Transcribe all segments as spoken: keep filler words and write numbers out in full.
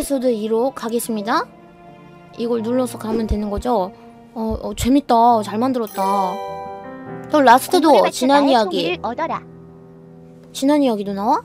에피소드 이로 가겠습니다. 이걸 눌러서 가면 되는 거죠? 어, 어 재밌다. 잘 만들었다. 또 라스트도 지난 이야기. 얻어라. 지난 이야기도 나와?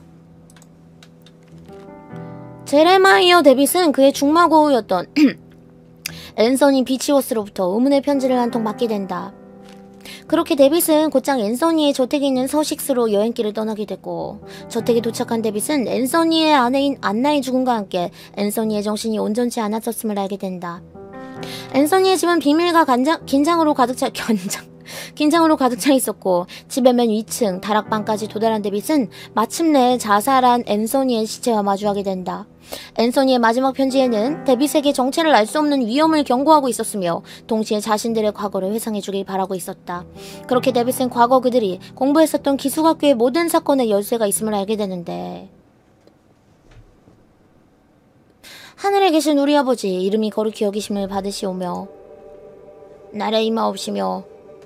제레마이어 데빗은 그의 중마고우였던 앤서니 비치워스로부터 의문의 편지를 한 통 받게 된다. 그렇게 데빗은 곧장 앤서니의 저택에 있는 서식스로 여행길을 떠나게 됐고, 저택에 도착한 데빗은 앤서니의 아내인 안나의 죽음과 함께 앤서니의 정신이 온전치 않았었음을 알게 된다. 앤서니의 집은 비밀과 간장, 긴장으로 가득 차, 견장, 긴장으로 가득 차 있었고, 집의 맨 위층, 다락방까지 도달한 데빗은 마침내 자살한 앤서니의 시체와 마주하게 된다. 앤서니의 마지막 편지에는 데빗에게 정체를 알 수 없는 위험을 경고하고 있었으며 동시에 자신들의 과거를 회상해주길 바라고 있었다. 그렇게 데빗은 과거 그들이 공부했었던 기숙학교의 모든 사건의 열쇠가 있음을 알게 되는데, 하늘에 계신 우리 아버지 이름이 거룩히 여기심을 받으시오며 날에 임하옵시며.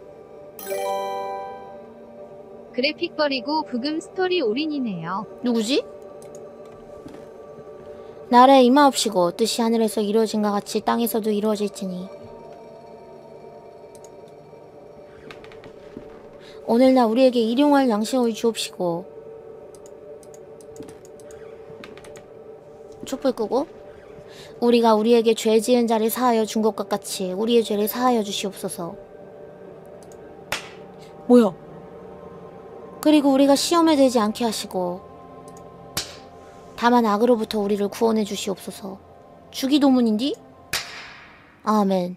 그래픽거리고 부금 스토리 올인이네요. 누구지? 날에 임하옵시고 뜻이 하늘에서 이루어진 것 같이 땅에서도 이루어질지니 오늘날 우리에게 일용할 양식을 주옵시고. 촛불 끄고 우리가 우리에게 죄 지은 자를 사하여 준 것과 같이 우리의 죄를 사하여 주시옵소서. 뭐야? 그리고 우리가 시험에 들지 않게 하시고 다만 악으로부터 우리를 구원해 주시옵소서. 주기도문인디? 아멘.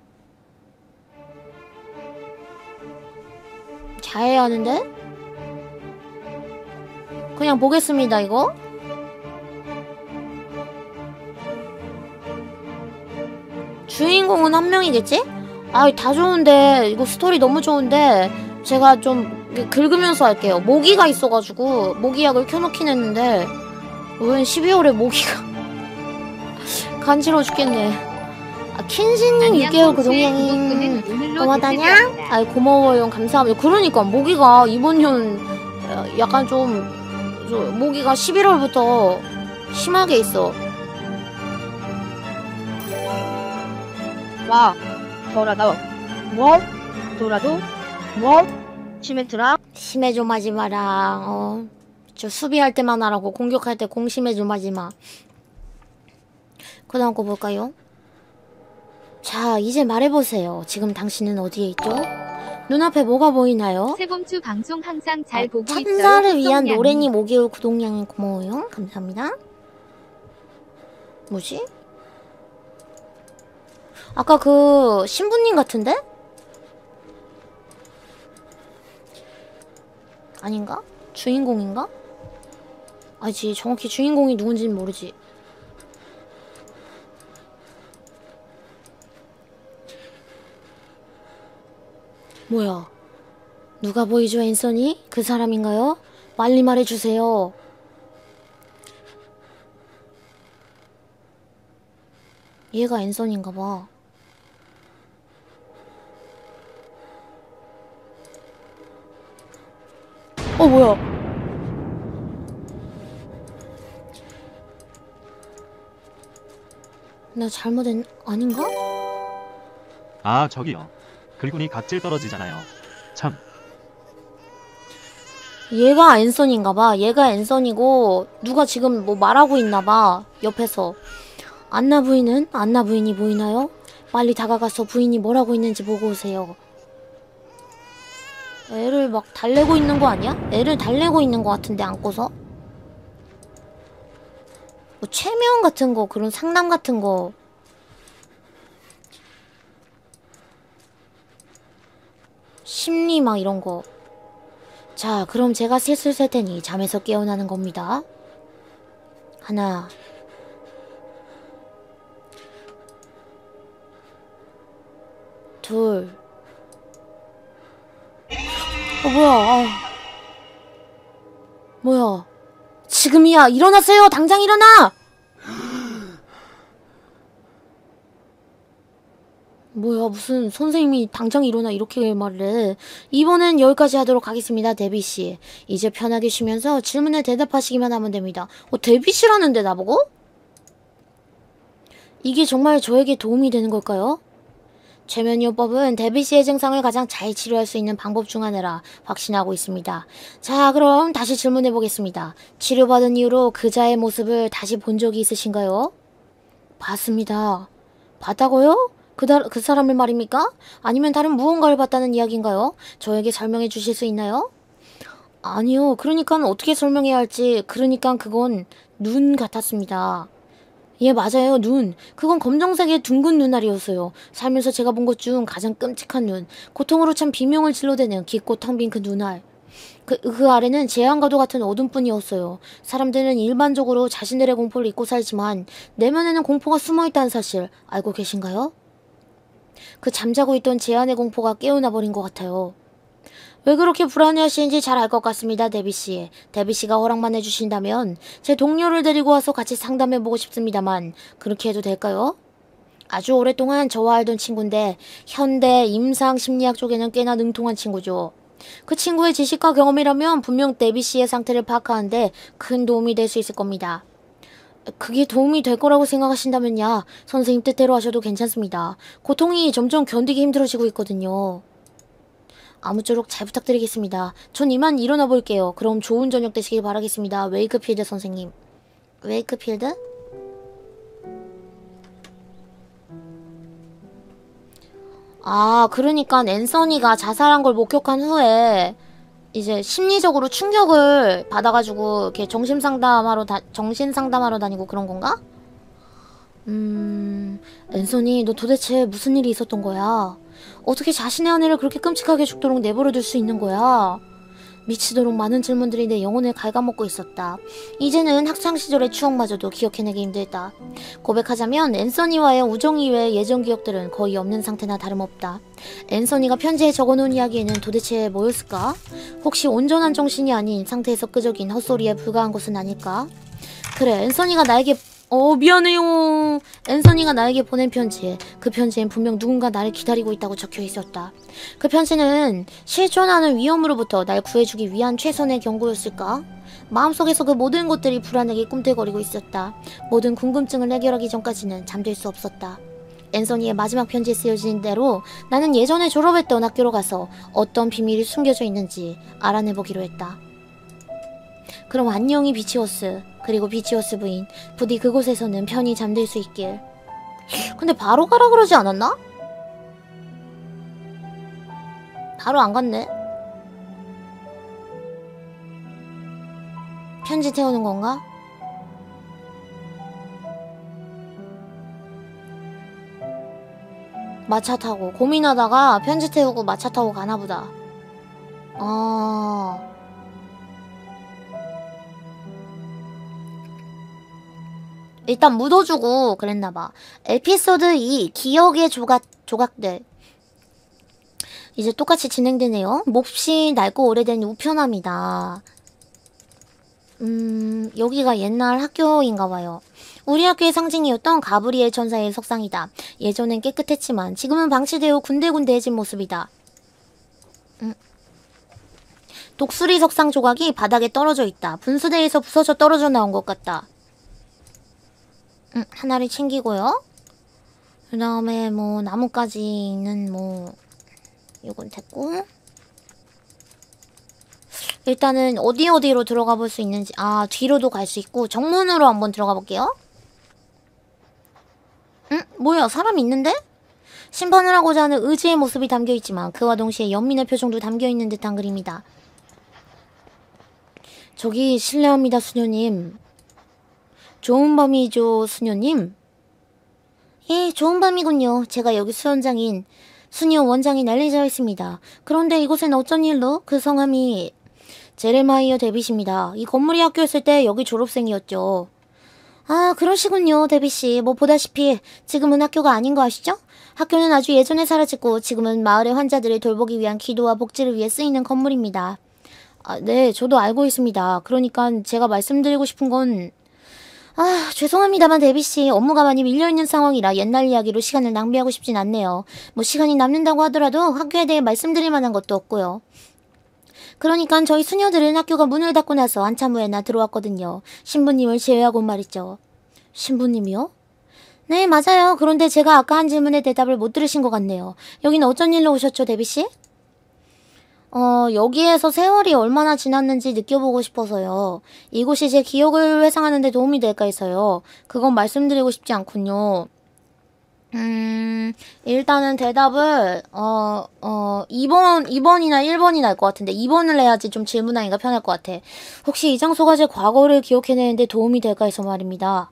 잘해야 하는데? 그냥 보겠습니다, 이거. 주인공은 한 명이겠지? 아이, 다 좋은데, 이거 스토리 너무 좋은데, 제가 좀 긁으면서 할게요. 모기가 있어가지고, 모기약을 켜놓긴 했는데, 왜 십이월에 모기가 간지러워 죽겠네. 아, 킨지님 육 개월 구독량님 고마다냐? 아이, 고마워요. 감사합니다. 그러니까 모기가 이번 년 약간 좀, 좀 모기가 십일월부터 심하게 있어. 와, 돌아도 뭐? 돌아도 뭐? 시멘트랑? 심해 좀 하지 마라. 어, 저 수비할 때만 하라고. 공격할 때 공심해 좀 하지 마. 그 다음 거 볼까요? 자, 이제 말해보세요. 지금 당신은 어디에 있죠? 눈앞에 뭐가 보이나요? 세봄추 방송 항상 잘 아, 보고 있어요. 천사를 위한 노래님 오 개월 구독량이 고마워요. 감사합니다. 뭐지? 아까 그 신부님 같은데? 아닌가? 주인공인가? 아니지, 정확히 주인공이 누군지는 모르지. 뭐야? 누가 보이죠, 앤서니? 그 사람인가요? 빨리 말해주세요. 얘가 앤서니인가봐. 어, 뭐야? 나 잘못했... 아닌가? 아, 저기요. 글군이 각질 떨어지잖아요. 참. 얘가 앤서니인가봐. 얘가 앤서니고 누가 지금 뭐 말하고 있나봐. 옆에서. 안나 부인은? 안나 부인이 보이나요? 빨리 다가가서 부인이 뭘 하고 있는지 보고 오세요. 애를 막 달래고 있는 거 아니야? 애를 달래고 있는 거 같은데, 안고서? 뭐 최면 같은 거, 그런 상담 같은 거. 심리 막 이런 거. 자, 그럼 제가 셋을 셀 테니 잠에서 깨어나는 겁니다. 하나, 둘. 어, 뭐야. 아. 뭐야. 지금이야. 일어나세요. 당장 일어나. 뭐야, 무슨 선생님이 당장 일어나 이렇게 말을 해. 이번엔 여기까지 하도록 하겠습니다, 데뷔씨. 이제 편하게 쉬면서 질문에 대답하시기만 하면 됩니다. 어, 데뷔씨라는데 나보고? 이게 정말 저에게 도움이 되는 걸까요? 최면요법은 데비 씨의 증상을 가장 잘 치료할 수 있는 방법 중 하나라 확신하고 있습니다. 자, 그럼 다시 질문해 보겠습니다. 치료받은 이후로 그자의 모습을 다시 본 적이 있으신가요? 봤습니다. 봤다고요? 그, 다, 그 사람을 말입니까? 아니면 다른 무언가를 봤다는 이야기인가요? 저에게 설명해 주실 수 있나요? 아니요. 그러니까 어떻게 설명해야 할지. 그러니까 그건 눈 같았습니다. 예, 맞아요. 눈. 그건 검정색의 둥근 눈알이었어요. 살면서 제가 본 것 중 가장 끔찍한 눈. 고통으로 참 비명을 질러대는 깊고 텅 빈 그 눈알. 그, 그 아래는 재앙과도 같은 어둠뿐이었어요. 사람들은 일반적으로 자신들의 공포를 잊고 살지만 내면에는 공포가 숨어있다는 사실 알고 계신가요? 그 잠자고 있던 제 안의 공포가 깨어나 버린 것 같아요. 왜 그렇게 불안해하시는지 잘 알 것 같습니다, 데비씨. 데비씨가 허락만 해주신다면 제 동료를 데리고 와서 같이 상담해보고 싶습니다만 그렇게 해도 될까요? 아주 오랫동안 저와 알던 친구인데 현대 임상심리학 쪽에는 꽤나 능통한 친구죠. 그 친구의 지식과 경험이라면 분명 데비씨의 상태를 파악하는데 큰 도움이 될 수 있을 겁니다. 그게 도움이 될 거라고 생각하신다면야 선생님 뜻대로 하셔도 괜찮습니다. 고통이 점점 견디기 힘들어지고 있거든요. 아무쪼록 잘 부탁드리겠습니다. 전 이만 일어나 볼게요. 그럼 좋은 저녁 되시길 바라겠습니다. 웨이크필드 선생님. 웨이크필드? 아, 그러니까 앤서니가 자살한 걸 목격한 후에 이제 심리적으로 충격을 받아가지고 이렇게 정신상담하러 다, 정신상담하러 다니고 그런 건가? 음... 앤서니, 너 도대체 무슨 일이 있었던 거야? 어떻게 자신의 아내를 그렇게 끔찍하게 죽도록 내버려둘 수 있는 거야? 미치도록 많은 질문들이 내 영혼을 갉아먹고 있었다. 이제는 학창시절의 추억마저도 기억해내기 힘들다. 고백하자면 앤서니와의 우정 이외의 예전 기억들은 거의 없는 상태나 다름없다. 앤서니가 편지에 적어놓은 이야기에는 도대체 뭐였을까? 혹시 온전한 정신이 아닌 상태에서 끄적인 헛소리에 불과한 것은 아닐까? 그래, 앤서니가 나에게 어 미안해요. 앤서니가 나에게 보낸 편지. 그 편지엔 분명 누군가 나를 기다리고 있다고 적혀 있었다. 그 편지는 실존하는 위험으로부터 날 구해주기 위한 최선의 경고였을까? 마음속에서 그 모든 것들이 불안하게 꿈틀거리고 있었다. 모든 궁금증을 해결하기 전까지는 잠들 수 없었다. 앤서니의 마지막 편지에 쓰여진 대로 나는 예전에 졸업했던 학교로 가서 어떤 비밀이 숨겨져 있는지 알아내보기로 했다. 그럼 안녕히 비치워스. 그리고 비치워스 부인. 부디 그곳에서는 편히 잠들 수 있길. 근데 바로 가라 그러지 않았나? 바로 안 갔네. 편지 태우는 건가? 마차 타고 고민하다가 편지 태우고 마차 타고 가나보다. 아... 일단 묻어주고 그랬나봐. 에피소드 이 기억의 조각, 조각들. 이제 똑같이 진행되네요. 몹시 낡고 오래된 우편함이다. 음... 여기가 옛날 학교인가봐요. 우리 학교의 상징이었던 가브리엘 천사의 석상이다. 예전엔 깨끗했지만 지금은 방치되어 군데군데해진 모습이다. 음. 독수리 석상 조각이 바닥에 떨어져 있다. 분수대에서 부서져 떨어져 나온 것 같다. 음, 하나를 챙기고요. 그 다음에 뭐 나뭇가지는 뭐 이건 됐고, 일단은 어디 어디로 들어가 볼 수 있는지, 아 뒤로도 갈 수 있고 정문으로 한번 들어가 볼게요. 응? 뭐야, 사람 있는데? 심판을 하고자 하는 의지의 모습이 담겨있지만 그와 동시에 연민의 표정도 담겨있는 듯한 그림이다. 저기 실례합니다 수녀님. 좋은 밤이죠 수녀님? 예, 좋은 밤이군요. 제가 여기 수원장인 수녀 원장인 엘리자베스입니다. 그런데 이곳엔 어쩐 일로? 그 성함이 제레마이어 데빗입니다. 이 건물이 학교였을 때 여기 졸업생이었죠. 아, 그러시군요 데빗씨. 뭐 보다시피 지금은 학교가 아닌 거 아시죠? 학교는 아주 예전에 사라졌고 지금은 마을의 환자들을 돌보기 위한 기도와 복지를 위해 쓰이는 건물입니다. 아, 네, 저도 알고 있습니다. 그러니까 제가 말씀드리고 싶은 건, 아, 죄송합니다만 데빗씨, 업무가 많이 밀려있는 상황이라 옛날 이야기로 시간을 낭비하고 싶진 않네요. 뭐 시간이 남는다고 하더라도 학교에 대해 말씀드릴 만한 것도 없고요. 그러니까 저희 수녀들은 학교가 문을 닫고 나서 한참 후에나 들어왔거든요. 신부님을 제외하고 말이죠. 신부님이요? 네, 맞아요. 그런데 제가 아까 한 질문에 대답을 못 들으신 것 같네요. 여기는 어쩐 일로 오셨죠, 데비씨? 어, 여기에서 세월이 얼마나 지났는지 느껴보고 싶어서요. 이곳이 제 기억을 회상하는 데 도움이 될까 해서요. 그건 말씀드리고 싶지 않군요. 음, 일단은 대답을, 어, 어, 이 번, 이 번이나 일 번이 날 것 같은데, 이 번을 해야지 좀 질문하기가 편할 것 같아. 혹시 이 장소가 제 과거를 기억해내는데 도움이 될까 해서 말입니다.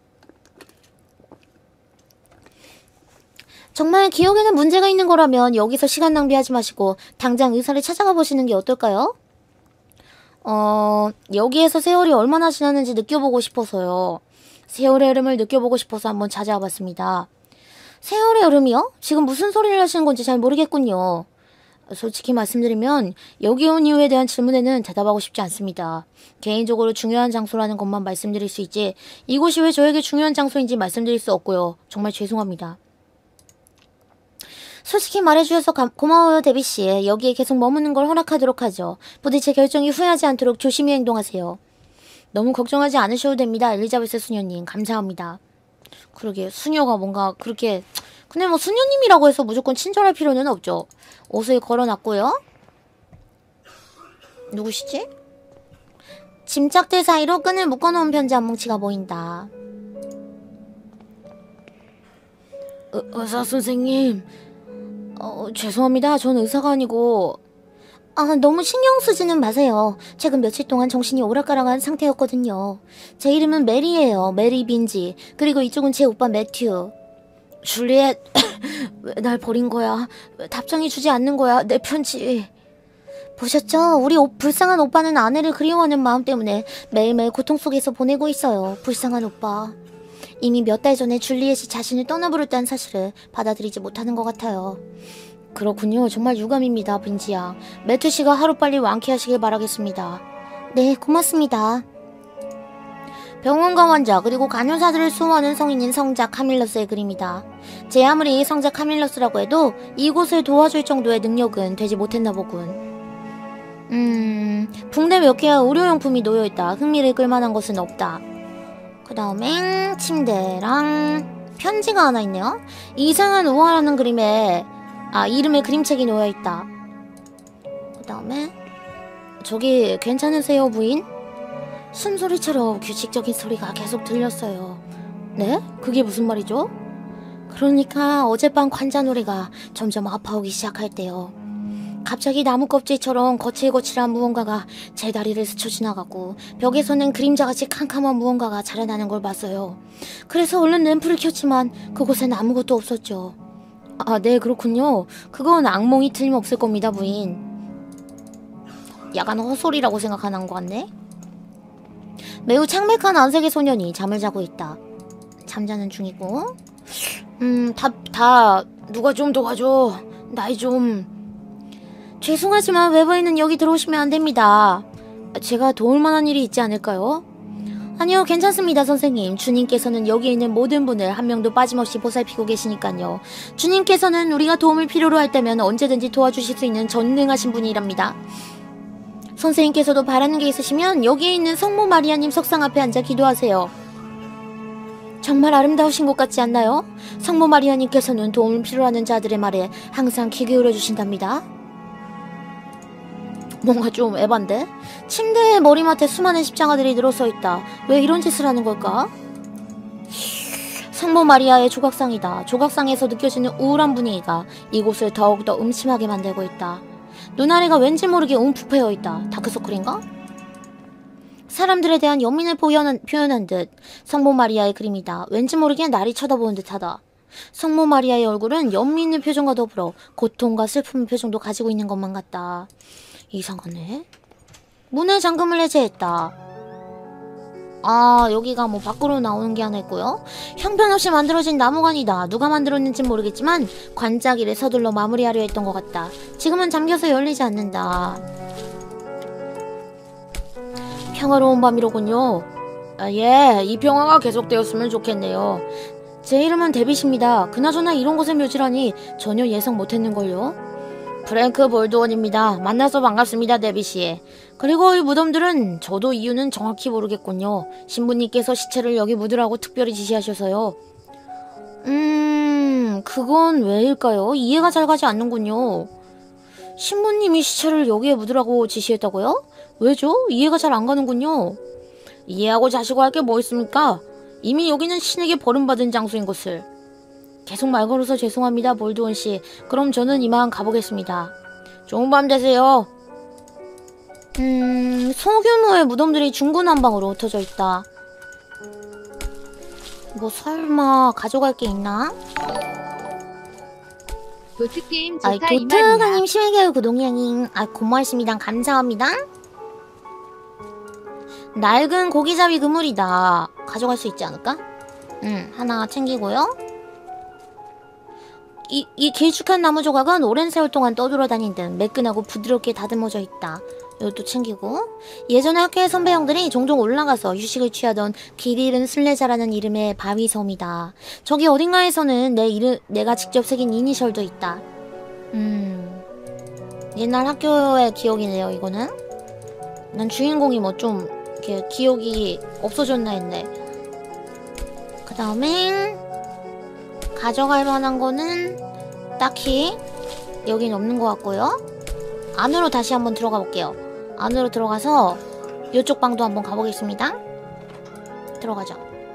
정말 기억에는 문제가 있는 거라면 여기서 시간 낭비하지 마시고 당장 의사를 찾아가 보시는 게 어떨까요? 어, 여기에서 세월이 얼마나 지났는지 느껴보고 싶어서요. 세월의 흐름을 느껴보고 싶어서 한번 찾아와 봤습니다. 세월의 흐름이요? 지금 무슨 소리를 하시는 건지 잘 모르겠군요. 솔직히 말씀드리면 여기 온 이유에 대한 질문에는 대답하고 싶지 않습니다. 개인적으로 중요한 장소라는 것만 말씀드릴 수 있지 이곳이 왜 저에게 중요한 장소인지 말씀드릴 수 없고요. 정말 죄송합니다. 솔직히 말해주셔서 가, 고마워요, 데비씨. 여기에 계속 머무는 걸 허락하도록 하죠. 부디 제 결정이 후회하지 않도록 조심히 행동하세요. 너무 걱정하지 않으셔도 됩니다, 엘리자베스 수녀님. 감사합니다. 그러게, 수녀가 뭔가 그렇게... 근데 뭐 수녀님이라고 해서 무조건 친절할 필요는 없죠. 옷을 걸어놨고요. 누구시지? 짐짝들 사이로 끈을 묶어놓은 편지 한 뭉치가 보인다. 어, 의사 선생님... 어, 죄송합니다. 전 의사가 아니고... 아, 너무 신경 쓰지는 마세요. 최근 며칠 동안 정신이 오락가락한 상태였거든요. 제 이름은 메리예요. 메리 빈지. 그리고 이쪽은 제 오빠 매튜. 줄리엣, 왜 날 버린 거야? 왜 답장이 주지 않는 거야? 내 편지. 보셨죠? 우리 오, 불쌍한 오빠는 아내를 그리워하는 마음 때문에 매일매일 고통 속에서 보내고 있어요. 불쌍한 오빠. 이미 몇 달 전에 줄리엣이 자신을 떠나버렸다는 사실을 받아들이지 못하는 것 같아요. 그렇군요. 정말 유감입니다, 빈지야. 매튜 씨가 하루빨리 완쾌하시길 바라겠습니다. 네, 고맙습니다. 병원과 환자 그리고 간호사들을 수호하는 성인인 성자 카밀러스의 그림이다. 제 아무리 성자 카밀러스라고 해도 이곳을 도와줄 정도의 능력은 되지 못했나 보군. 음... 붕대 몇 개와 의료용품이 놓여있다. 흥미를 끌만한 것은 없다. 그 다음에 침대랑 편지가 하나 있네요. 이상한 우화라는 그림에 아 이름에 그림책이 놓여있다. 그 다음에 저기 괜찮으세요 부인? 숨소리처럼 규칙적인 소리가 계속 들렸어요. 네? 그게 무슨 말이죠? 그러니까 어젯밤 관자놀이가 점점 아파오기 시작할 때요. 갑자기 나무 껍질처럼 거칠거칠한 무언가가 제 다리를 스쳐 지나가고 벽에서는 그림자같이 캄캄한 무언가가 자라나는 걸 봤어요. 그래서 얼른 램프를 켰지만 그곳엔 아무것도 없었죠. 아, 네, 그렇군요. 그건 악몽이 틀림없을 겁니다, 부인. 약간 헛소리라고 생각하는 것 같네? 매우 창백한 안색의 소년이 잠을 자고 있다. 잠자는 중이고 음, 다, 다 누가 좀 도와줘. 나이 좀... 죄송하지만 외부인은 여기 들어오시면 안 됩니다. 제가 도울 만한 일이 있지 않을까요? 아니요, 괜찮습니다, 선생님. 주님께서는 여기 있는 모든 분을 한 명도 빠짐없이 보살피고 계시니까요. 주님께서는 우리가 도움을 필요로 할 때면 언제든지 도와주실 수 있는 전능하신 분이랍니다. 선생님께서도 바라는 게 있으시면 여기에 있는 성모 마리아님 석상 앞에 앉아 기도하세요. 정말 아름다우신 것 같지 않나요? 성모 마리아님께서는 도움을 필요하는 자들의 말에 항상 귀 기울여 주신답니다. 뭔가 좀 에반데? 침대의 머리맡에 수많은 십자가들이 늘어서 있다. 왜 이런 짓을 하는 걸까? 성모 마리아의 조각상이다. 조각상에서 느껴지는 우울한 분위기가 이곳을 더욱더 음침하게 만들고 있다. 눈아래가 왠지 모르게 움푹 패여있다. 다크서클인가? 사람들에 대한 연민을 표현한, 표현한 듯 성모 마리아의 그림이다. 왠지 모르게 나를 쳐다보는 듯하다. 성모 마리아의 얼굴은 연민의 표정과 더불어 고통과 슬픔의 표정도 가지고 있는 것만 같다. 이상하네. 문의 잠금을 해제했다. 아, 여기가 뭐 밖으로 나오는 게 하나 있고요. 형편없이 만들어진 나무관이다. 누가 만들었는지 모르겠지만 관자기를 서둘러 마무리하려 했던 것 같다. 지금은 잠겨서 열리지 않는다. 평화로운 밤이로군요. 아, 예, 이 평화가 계속되었으면 좋겠네요. 제 이름은 데빗입니다. 그나저나 이런 곳에 묘지라니 전혀 예상 못했는걸요. 프랭크 볼드원입니다. 만나서 반갑습니다, 데빗씨. 그리고 이 무덤들은 저도 이유는 정확히 모르겠군요. 신부님께서 시체를 여기 묻으라고 특별히 지시하셔서요. 음... 그건 왜일까요? 이해가 잘 가지 않는군요. 신부님이 시체를 여기에 묻으라고 지시했다고요? 왜죠? 이해가 잘 안 가는군요. 이해하고 자시고 할 게 뭐 있습니까? 이미 여기는 신에게 버림받은 장소인 것을. 계속 말 걸어서 죄송합니다, 볼드원 씨. 그럼 저는 이만 가보겠습니다. 좋은 밤 되세요. 음... 소규모의 무덤들이 중구난방으로 흩어져 있다. 뭐 설마 가져갈 게 있나? 도트게임 아이, 좋다 이 도트가님 말이야. 심해개월 구독량님. 아, 고맙습니다. 감사합니다. 낡은 고기잡이 그물이다. 가져갈 수 있지 않을까? 응, 하나 챙기고요. 이, 이 길쭉한 나무 조각은 오랜 세월 동안 떠돌아다닌 듯 매끈하고 부드럽게 다듬어져 있다. 이것도 챙기고. 예전에 학교의 선배 형들이 종종 올라가서 휴식을 취하던 길 잃은 순례자라는 이름의 바위섬이다. 저기 어딘가에서는 내 이름, 내가 직접 새긴 이니셜도 있다. 음... 옛날 학교의 기억이네요, 이거는. 난 주인공이 뭐 좀 이렇게 기억이 없어졌나 했네. 그 다음에 가져갈 만한 거는 딱히 여긴 없는 것 같고요. 안으로 다시 한번 들어가 볼게요. 안으로 들어가서 이쪽 방도 한번 가보겠습니다. 들어가자.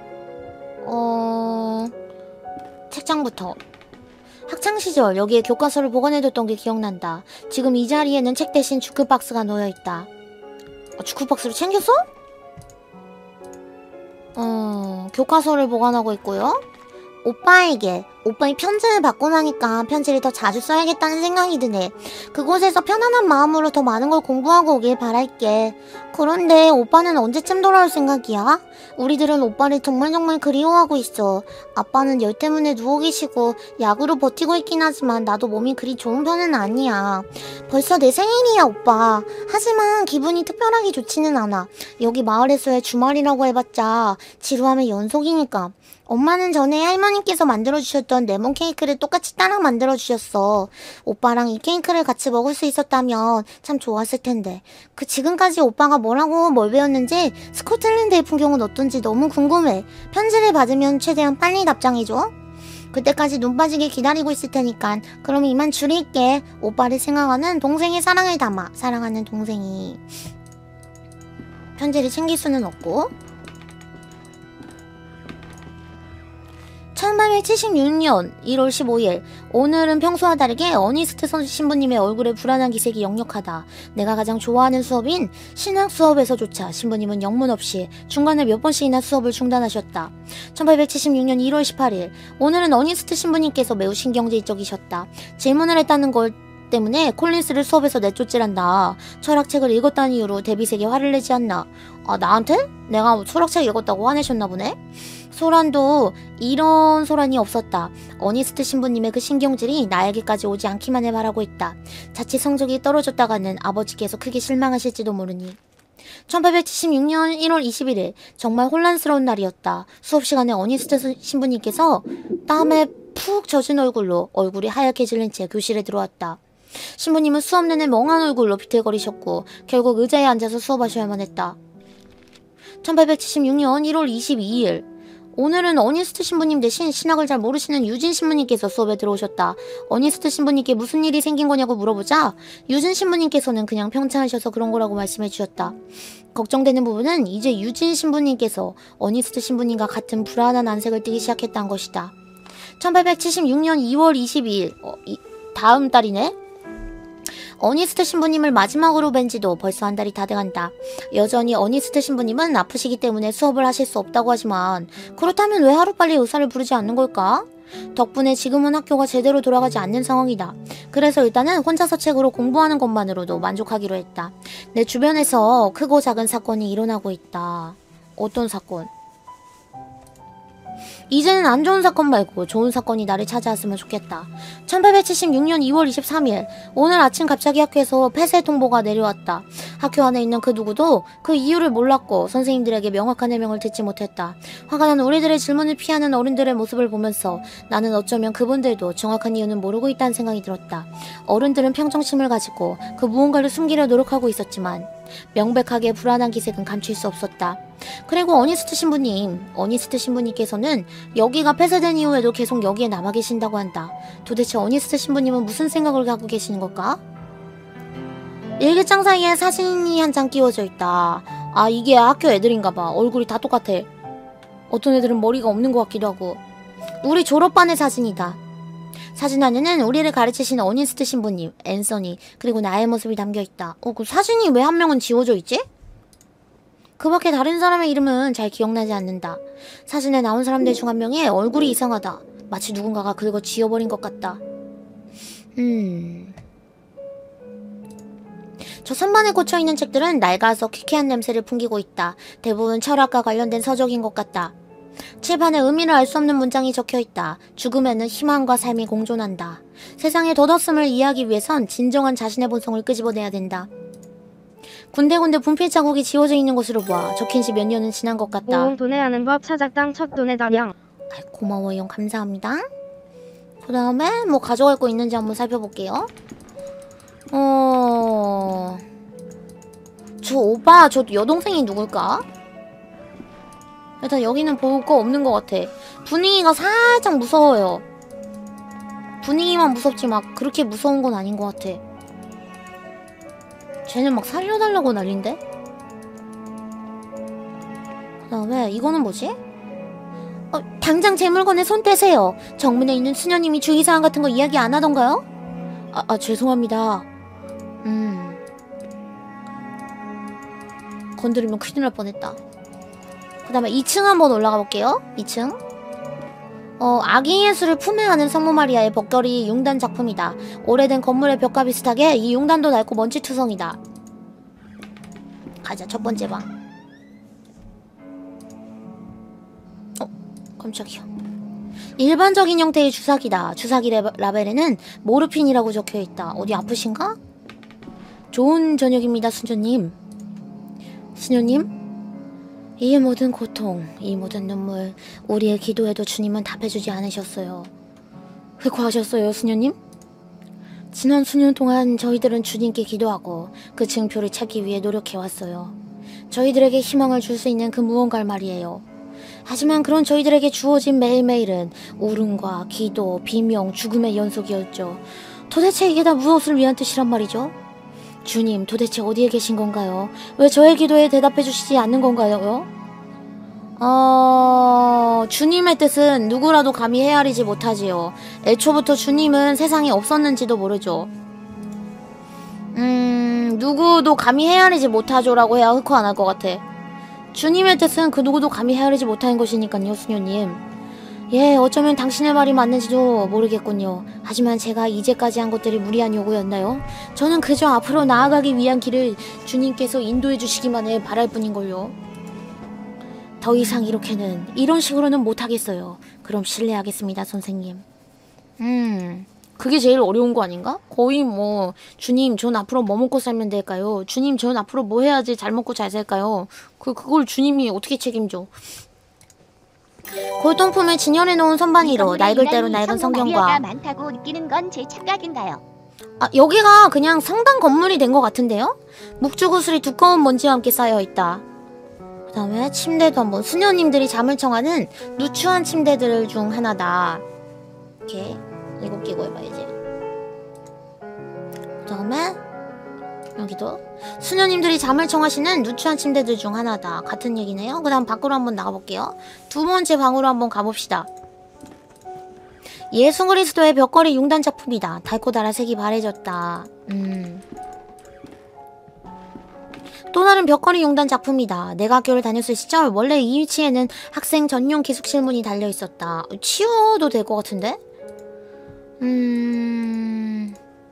어... 책장부터. 학창시절 여기에 교과서를 보관해뒀던 게 기억난다. 지금 이 자리에는 책 대신 주크박스가 놓여있다. 어, 주크박스를 챙겼어? 어... 교과서를 보관하고 있고요. 오빠에게 오빠의 편지를 받고 나니까 편지를 더 자주 써야겠다는 생각이 드네. 그곳에서 편안한 마음으로 더 많은 걸 공부하고 오길 바랄게. 그런데 오빠는 언제쯤 돌아올 생각이야? 우리들은 오빠를 정말 정말 그리워하고 있어. 아빠는 열 때문에 누워 계시고 약으로 버티고 있긴 하지만 나도 몸이 그리 좋은 편은 아니야. 벌써 내 생일이야, 오빠. 하지만 기분이 특별하게 좋지는 않아. 여기 마을에서의 주말이라고 해봤자 지루함의 연속이니까. 엄마는 전에 할머니께서 만들어주셨던 레몬 케이크를 똑같이 따라 만들어주셨어. 오빠랑 이 케이크를 같이 먹을 수 있었다면 참 좋았을 텐데. 그 지금까지 오빠가 뭐라고 뭘 배웠는지, 스코틀랜드의 풍경은 어떤지 너무 궁금해. 편지를 받으면 최대한 빨리 답장해줘. 그때까지 눈 빠지게 기다리고 있을 테니까. 그럼 이만 줄일게. 오빠를 생각하는 동생의 사랑을 담아. 사랑하는 동생이. 편지를 챙길 수는 없고. 천팔백칠십육 년 일월 십오일. 오늘은 평소와 다르게 어니스트 선 신부님의 얼굴에 불안한 기색이 역력하다. 내가 가장 좋아하는 수업인 신학 수업에서조차 신부님은 영문 없이 중간에 몇 번씩이나 수업을 중단하셨다. 천팔백칠십육 년 일월 십팔일. 오늘은 어니스트 신부님께서 매우 신경질적이셨다. 질문을 했다는 걸 때문에 콜린스를 수업에서 내쫓지란다. 철학책을 읽었다는 이유로 데빗에게 화를 내지 않나. 아, 나한테? 내가 철학책 읽었다고 화내셨나 보네? 소란도 이런 소란이 없었다. 어니스트 신부님의 그 신경질이 나에게까지 오지 않기만을 바라고 있다. 자칫 성적이 떨어졌다가는 아버지께서 크게 실망하실지도 모르니. 천팔백칠십육 년 일월 이십일일. 정말 혼란스러운 날이었다. 수업시간에 어니스트 신부님께서 땀에 푹 젖은 얼굴로 얼굴이 하얗게 질린 채 교실에 들어왔다. 신부님은 수업 내내 멍한 얼굴로 비틀거리셨고 결국 의자에 앉아서 수업하셔야만 했다. 천팔백칠십육 년 일월 이십이일. 오늘은 어니스트 신부님 대신 신학을 잘 모르시는 유진 신부님께서 수업에 들어오셨다. 어니스트 신부님께 무슨 일이 생긴 거냐고 물어보자 유진 신부님께서는 그냥 평창하셔서 그런 거라고 말씀해 주셨다. 걱정되는 부분은 이제 유진 신부님께서 어니스트 신부님과 같은 불안한 안색을 띠기 시작했다는 것이다. 천팔백칠십육 년 이월 이십이일. 어, 이, 다음 달이네? 어니스트 신부님을 마지막으로 뵌 지도 벌써 한 달이 다 돼간다. 여전히 어니스트 신부님은 아프시기 때문에 수업을 하실 수 없다고 하지만 그렇다면 왜 하루빨리 의사를 부르지 않는 걸까? 덕분에 지금은 학교가 제대로 돌아가지 않는 상황이다. 그래서 일단은 혼자서 책으로 공부하는 것만으로도 만족하기로 했다. 내 주변에서 크고 작은 사건이 일어나고 있다. 어떤 사건? 이제는 안 좋은 사건 말고 좋은 사건이 나를 찾아왔으면 좋겠다. 천팔백칠십육 년 이월 이십삼일. 오늘 아침 갑자기 학교에서 폐쇄 통보가 내려왔다. 학교 안에 있는 그 누구도 그 이유를 몰랐고 선생님들에게 명확한 해명을 듣지 못했다. 화가 난 우리들의 질문을 피하는 어른들의 모습을 보면서 나는 어쩌면 그분들도 정확한 이유는 모르고 있다는 생각이 들었다. 어른들은 평정심을 가지고 그 무언가를 숨기려 노력하고 있었지만 명백하게 불안한 기색은 감출 수 없었다. 그리고 어니스트 신부님, 어니스트 신부님께서는 여기가 폐쇄된 이후에도 계속 여기에 남아 계신다고 한다. 도대체 어니스트 신부님은 무슨 생각을 갖고 계시는 걸까? 일기장 사이에 사진이 한 장 끼워져 있다. 아, 이게 학교 애들인가봐. 얼굴이 다 똑같아. 어떤 애들은 머리가 없는 것 같기도 하고. 우리 졸업반의 사진이다. 사진 안에는 우리를 가르치신 어니스트 신부님, 앤서니, 그리고 나의 모습이 담겨있다. 어, 그 사진이 왜 한 명은 지워져 있지? 그 밖에 다른 사람의 이름은 잘 기억나지 않는다. 사진에 나온 사람들 중 한 명의 얼굴이 이상하다. 마치 누군가가 긁어 지워버린 것 같다. 음... 저 선반에 꽂혀있는 책들은 낡아서 퀴퀴한 냄새를 풍기고 있다. 대부분 철학과 관련된 서적인 것 같다. 칠판에 의미를 알 수 없는 문장이 적혀있다. 죽음에는 희망과 삶이 공존한다. 세상의 덧없음을 이해하기 위해선 진정한 자신의 본성을 끄집어내야 된다. 군데군데 분필 자국이 지워져 있는 것으로 봐. 적힌 지 몇 년은 지난 것 같다. 모험 도내하는 법 차작당 첫 도내 다량. 아이, 고마워요. 감사합니다. 그 다음에 뭐 가져갈 거 있는지 한번 살펴볼게요. 어... 저 오빠, 저 여동생이 누굴까? 일단 여기는 볼 거 없는 것 같아. 분위기가 살짝 무서워요. 분위기만 무섭지 막 그렇게 무서운 건 아닌 것 같아. 쟤는 막 살려달라고 난린데? 그 다음에 이거는 뭐지? 어, 당장 제 물건에 손 떼세요. 정문에 있는 수녀님이 주의사항 같은 거 이야기 안 하던가요? 아, 아 죄송합니다. 음... 건드리면 큰일 날 뻔했다. 그 다음에 이 층 한번 올라가 볼게요. 이 층. 어, 아기 예수를 품에 안은 성모 마리아의 벽걸이 융단 작품이다. 오래된 건물의 벽과 비슷하게 이 융단도 낡고 먼지투성이다. 가자, 첫 번째 방. 어, 깜짝이야. 일반적인 형태의 주사기다. 주사기 레, 라벨에는 모르핀이라고 적혀있다. 어디 아프신가? 좋은 저녁입니다, 수녀님. 수녀님? 이 모든 고통, 이 모든 눈물, 우리의 기도에도 주님은 답해주지 않으셨어요. 회고하셨어요, 수녀님? 지난 수년 동안 저희들은 주님께 기도하고 그 증표를 찾기 위해 노력해왔어요. 저희들에게 희망을 줄 수 있는 그 무언가를 말이에요. 하지만 그런 저희들에게 주어진 매일매일은 울음과 기도, 비명, 죽음의 연속이었죠. 도대체 이게 다 무엇을 위한 뜻이란 말이죠? 주님, 도대체 어디에 계신 건가요? 왜 저의 기도에 대답해 주시지 않는 건가요? 어... 주님의 뜻은 누구라도 감히 헤아리지 못하지요. 애초부터 주님은 세상에 없었는지도 모르죠. 음... 누구도 감히 헤아리지 못하죠 라고 해야 흑화 안 할 것 같아. 주님의 뜻은 그 누구도 감히 헤아리지 못하는 것이니까요, 수녀님. 예, 어쩌면 당신의 말이 맞는지도 모르겠군요. 하지만 제가 이제까지 한 것들이 무리한 요구였나요? 저는 그저 앞으로 나아가기 위한 길을 주님께서 인도해 주시기만을 바랄 뿐인걸요. 더 이상 이렇게는, 이런 식으로는 못하겠어요. 그럼 실례하겠습니다, 선생님. 음, 그게 제일 어려운 거 아닌가? 거의 뭐, 주님, 전 앞으로 뭐 먹고 살면 될까요? 주님, 전 앞으로 뭐 해야지 잘 먹고 잘 살까요? 그, 그걸 주님이 어떻게 책임져? 골동품을 진열해 놓은 선반위로 낡을 대로 낡은 성경과 많다고 느끼는 건 제 착각인가요? 아, 여기가 그냥 성당 건물이 된 것 같은데요? 묵주구슬이 두꺼운 먼지와 함께 쌓여있다. 그 다음에 침대도 한번 수녀님들이 잠을 청하는 누추한 침대들 중 하나다. 이렇게 일곱 개고 해봐야지. 그 다음에 여기도 수녀님들이 잠을 청하시는 누추한 침대들 중 하나다. 같은 얘기네요. 그 다음 밖으로 한번 나가볼게요. 두 번째 방으로 한번 가봅시다. 예수 그리스도의 벽걸이 융단 작품이다. 달고 달아 색이 바래졌다. 음. 또 다른 벽걸이 융단 작품이다. 내가 학교를 다녔을 시절 원래 이 위치에는 학생 전용 기숙실문이 달려있었다. 치워도 될 것 같은데? 음...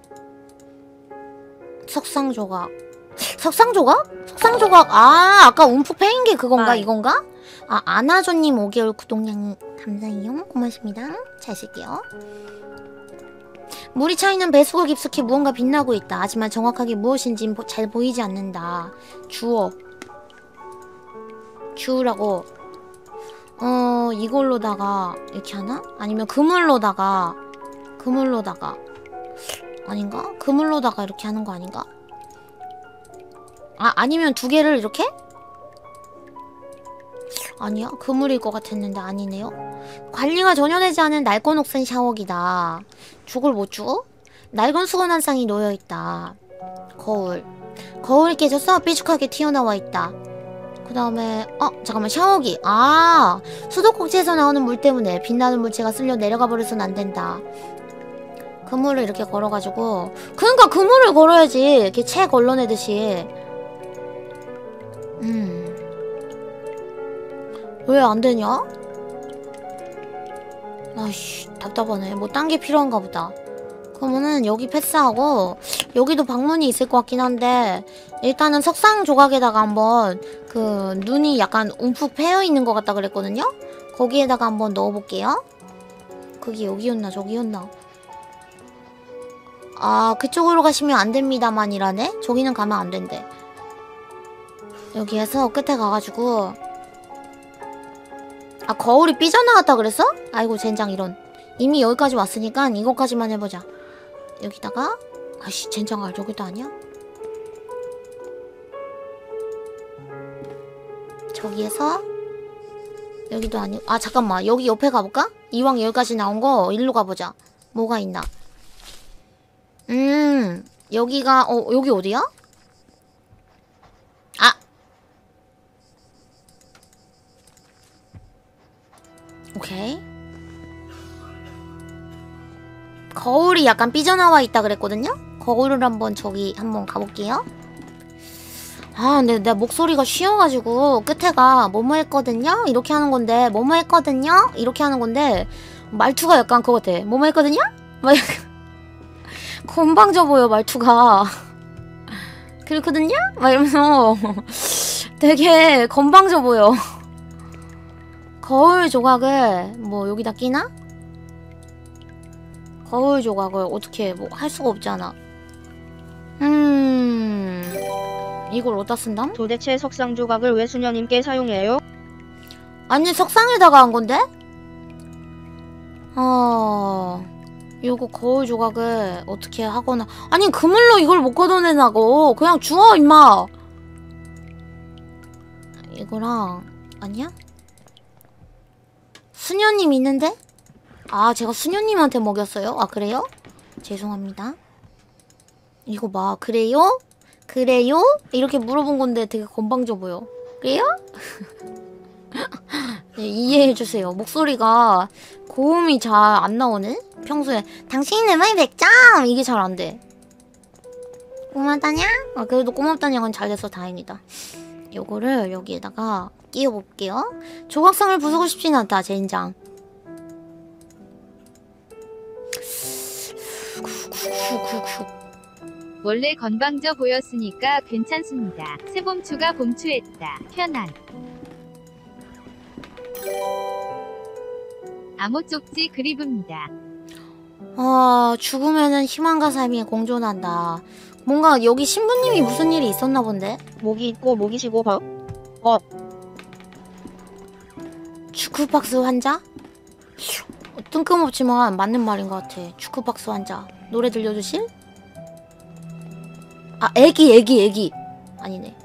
석상조각. 석상조각? 석상조각. 아, 아까 움푹 패인 게 그건가? 아. 이건가? 아, 아나조님 오 개월 구독량 감사해요. 고맙습니다. 잘 쓸게요. 물이 차있는 배수구 깊숙이 무언가 빛나고 있다. 하지만 정확하게 무엇인지 잘 보이지 않는다. 주워. 주우라고. 어, 이걸로다가 이렇게 하나? 아니면 그물로다가 그물로다가 아닌가? 그물로다가 이렇게 하는 거 아닌가? 아, 아니면 두 개를 이렇게? 아니야? 그물일 것 같았는데 아니네요. 관리가 전혀 되지 않은 낡은 옥슨 샤워기다. 죽을 못 주고? 낡은 수건 한 쌍이 놓여있다. 거울. 거울이 깨져서 삐죽하게 튀어나와 있다. 그 다음에 어 잠깐만 샤워기. 아 수도꼭지에서 나오는 물 때문에 빛나는 물체가 쓸려 내려가 버려서는 안 된다. 그물을 이렇게 걸어가지고 그러니까 그물을 걸어야지. 이렇게 채 걸러내듯이. 음 왜 안 되냐? 아이씨 답답하네. 뭐 딴 게 필요한가 보다. 그러면은 여기 패스하고 여기도 방문이 있을 것 같긴 한데 일단은 석상 조각에다가 한번 그 눈이 약간 움푹 패여있는 것 같다 그랬거든요? 거기에다가 한번 넣어볼게요. 그게 여기였나 저기였나? 아 그쪽으로 가시면 안됩니다만이라네? 저기는 가면 안된대. 여기에서 끝에 가가지고 아 거울이 삐져나갔다 그랬어? 아이고 젠장 이런. 이미 여기까지 왔으니까 이것까지만 해보자. 여기다가 아씨 젠장아 저기도 아니야? 저기에서 여기도 아니고 아 잠깐만 여기 옆에 가볼까? 이왕 여기까지 나온거 일로 가보자. 뭐가 있나? 음 여기가 어 여기 어디야? 아 오케이. 거울이 약간 삐져나와 있다 그랬거든요? 거울을 한번 저기 한번 가볼게요. 아 근데 내 목소리가 쉬어가지고 끝에가 뭐뭐 했거든요? 이렇게 하는 건데 뭐뭐 했거든요? 이렇게 하는 건데 말투가 약간 그거 같아. 뭐뭐 했거든요? 막 약간 건방져 보여 말투가. 그렇거든요? 막 이러면서 되게 건방져 보여. 거울 조각을 뭐 여기다 끼나? 거울 조각을 어떻게 뭐 할 수가 없잖아. 음... 이걸 어디다 쓴담? 도대체 석상 조각을 왜 수녀님께 사용해요? 아니 석상에다가 한 건데? 어... 요거 거울 조각을 어떻게 하거나 아니 그물로 이걸 못 걷어내나고. 그냥 주워 임마. 이거랑 아니야? 수녀님 있는데? 아 제가 수녀님한테 먹였어요? 아 그래요? 죄송합니다. 이거 봐 그래요? 그래요? 이렇게 물어본 건데 되게 건방져 보여. 그래요? 네, 이해해주세요. 목소리가 고음이 잘 안 나오네? 평소에 당신이 내 마이 백 점! 이게 잘 안 돼. 고맙다냐? 아 그래도 고맙다냐는 잘 돼서 다행이다. 요거를 여기에다가 끼워볼게요. 조각상을 부수고 싶진 않다 젠장. 원래 건방져 보였으니까 괜찮습니다. 새봄추가 봄추했다. 편안. 암호 쪽지 그리브입니다. 아 죽으면은 희망과 삶이 공존한다. 뭔가 여기 신부님이 무슨 일이 있었나 본데? 목이 있고 목이 쉬고 버... 어... 주크박스 환자? 뜬금없지만 맞는 말인 것 같아. 주크박스 환자 노래 들려주실? 아 애기 애기 애기 아니네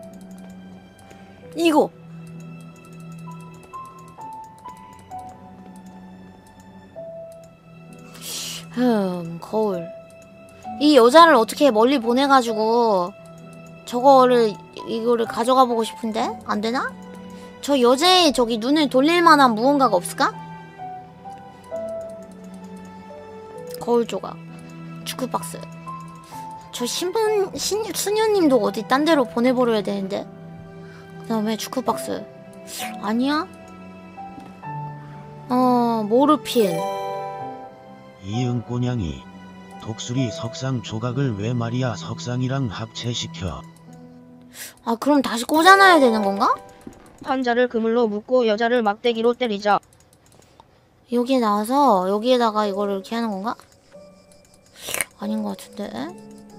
이거 흠 거울. 이 여자를 어떻게 멀리 보내가지고 저거를 이거를 가져가 보고 싶은데 안되나? 저 여자의 저기 눈을 돌릴 만한 무언가가 없을까? 거울 조각 주크박스. 저 신분 신 수녀님도 어디 딴 데로 보내버려야 되는데. 그 다음에 주크박스 아니야? 어 모르핀. 이응 꼬냥이 독수리 석상 조각을 왜 말이야 석상이랑 합체시켜. 아 그럼 다시 꽂아놔야 되는 건가? 환자를 그물로 묶고 여자를 막대기로 때리자. 여기에 나와서 여기에다가 이거를 이렇게 하는 건가? 아닌 것 같은데.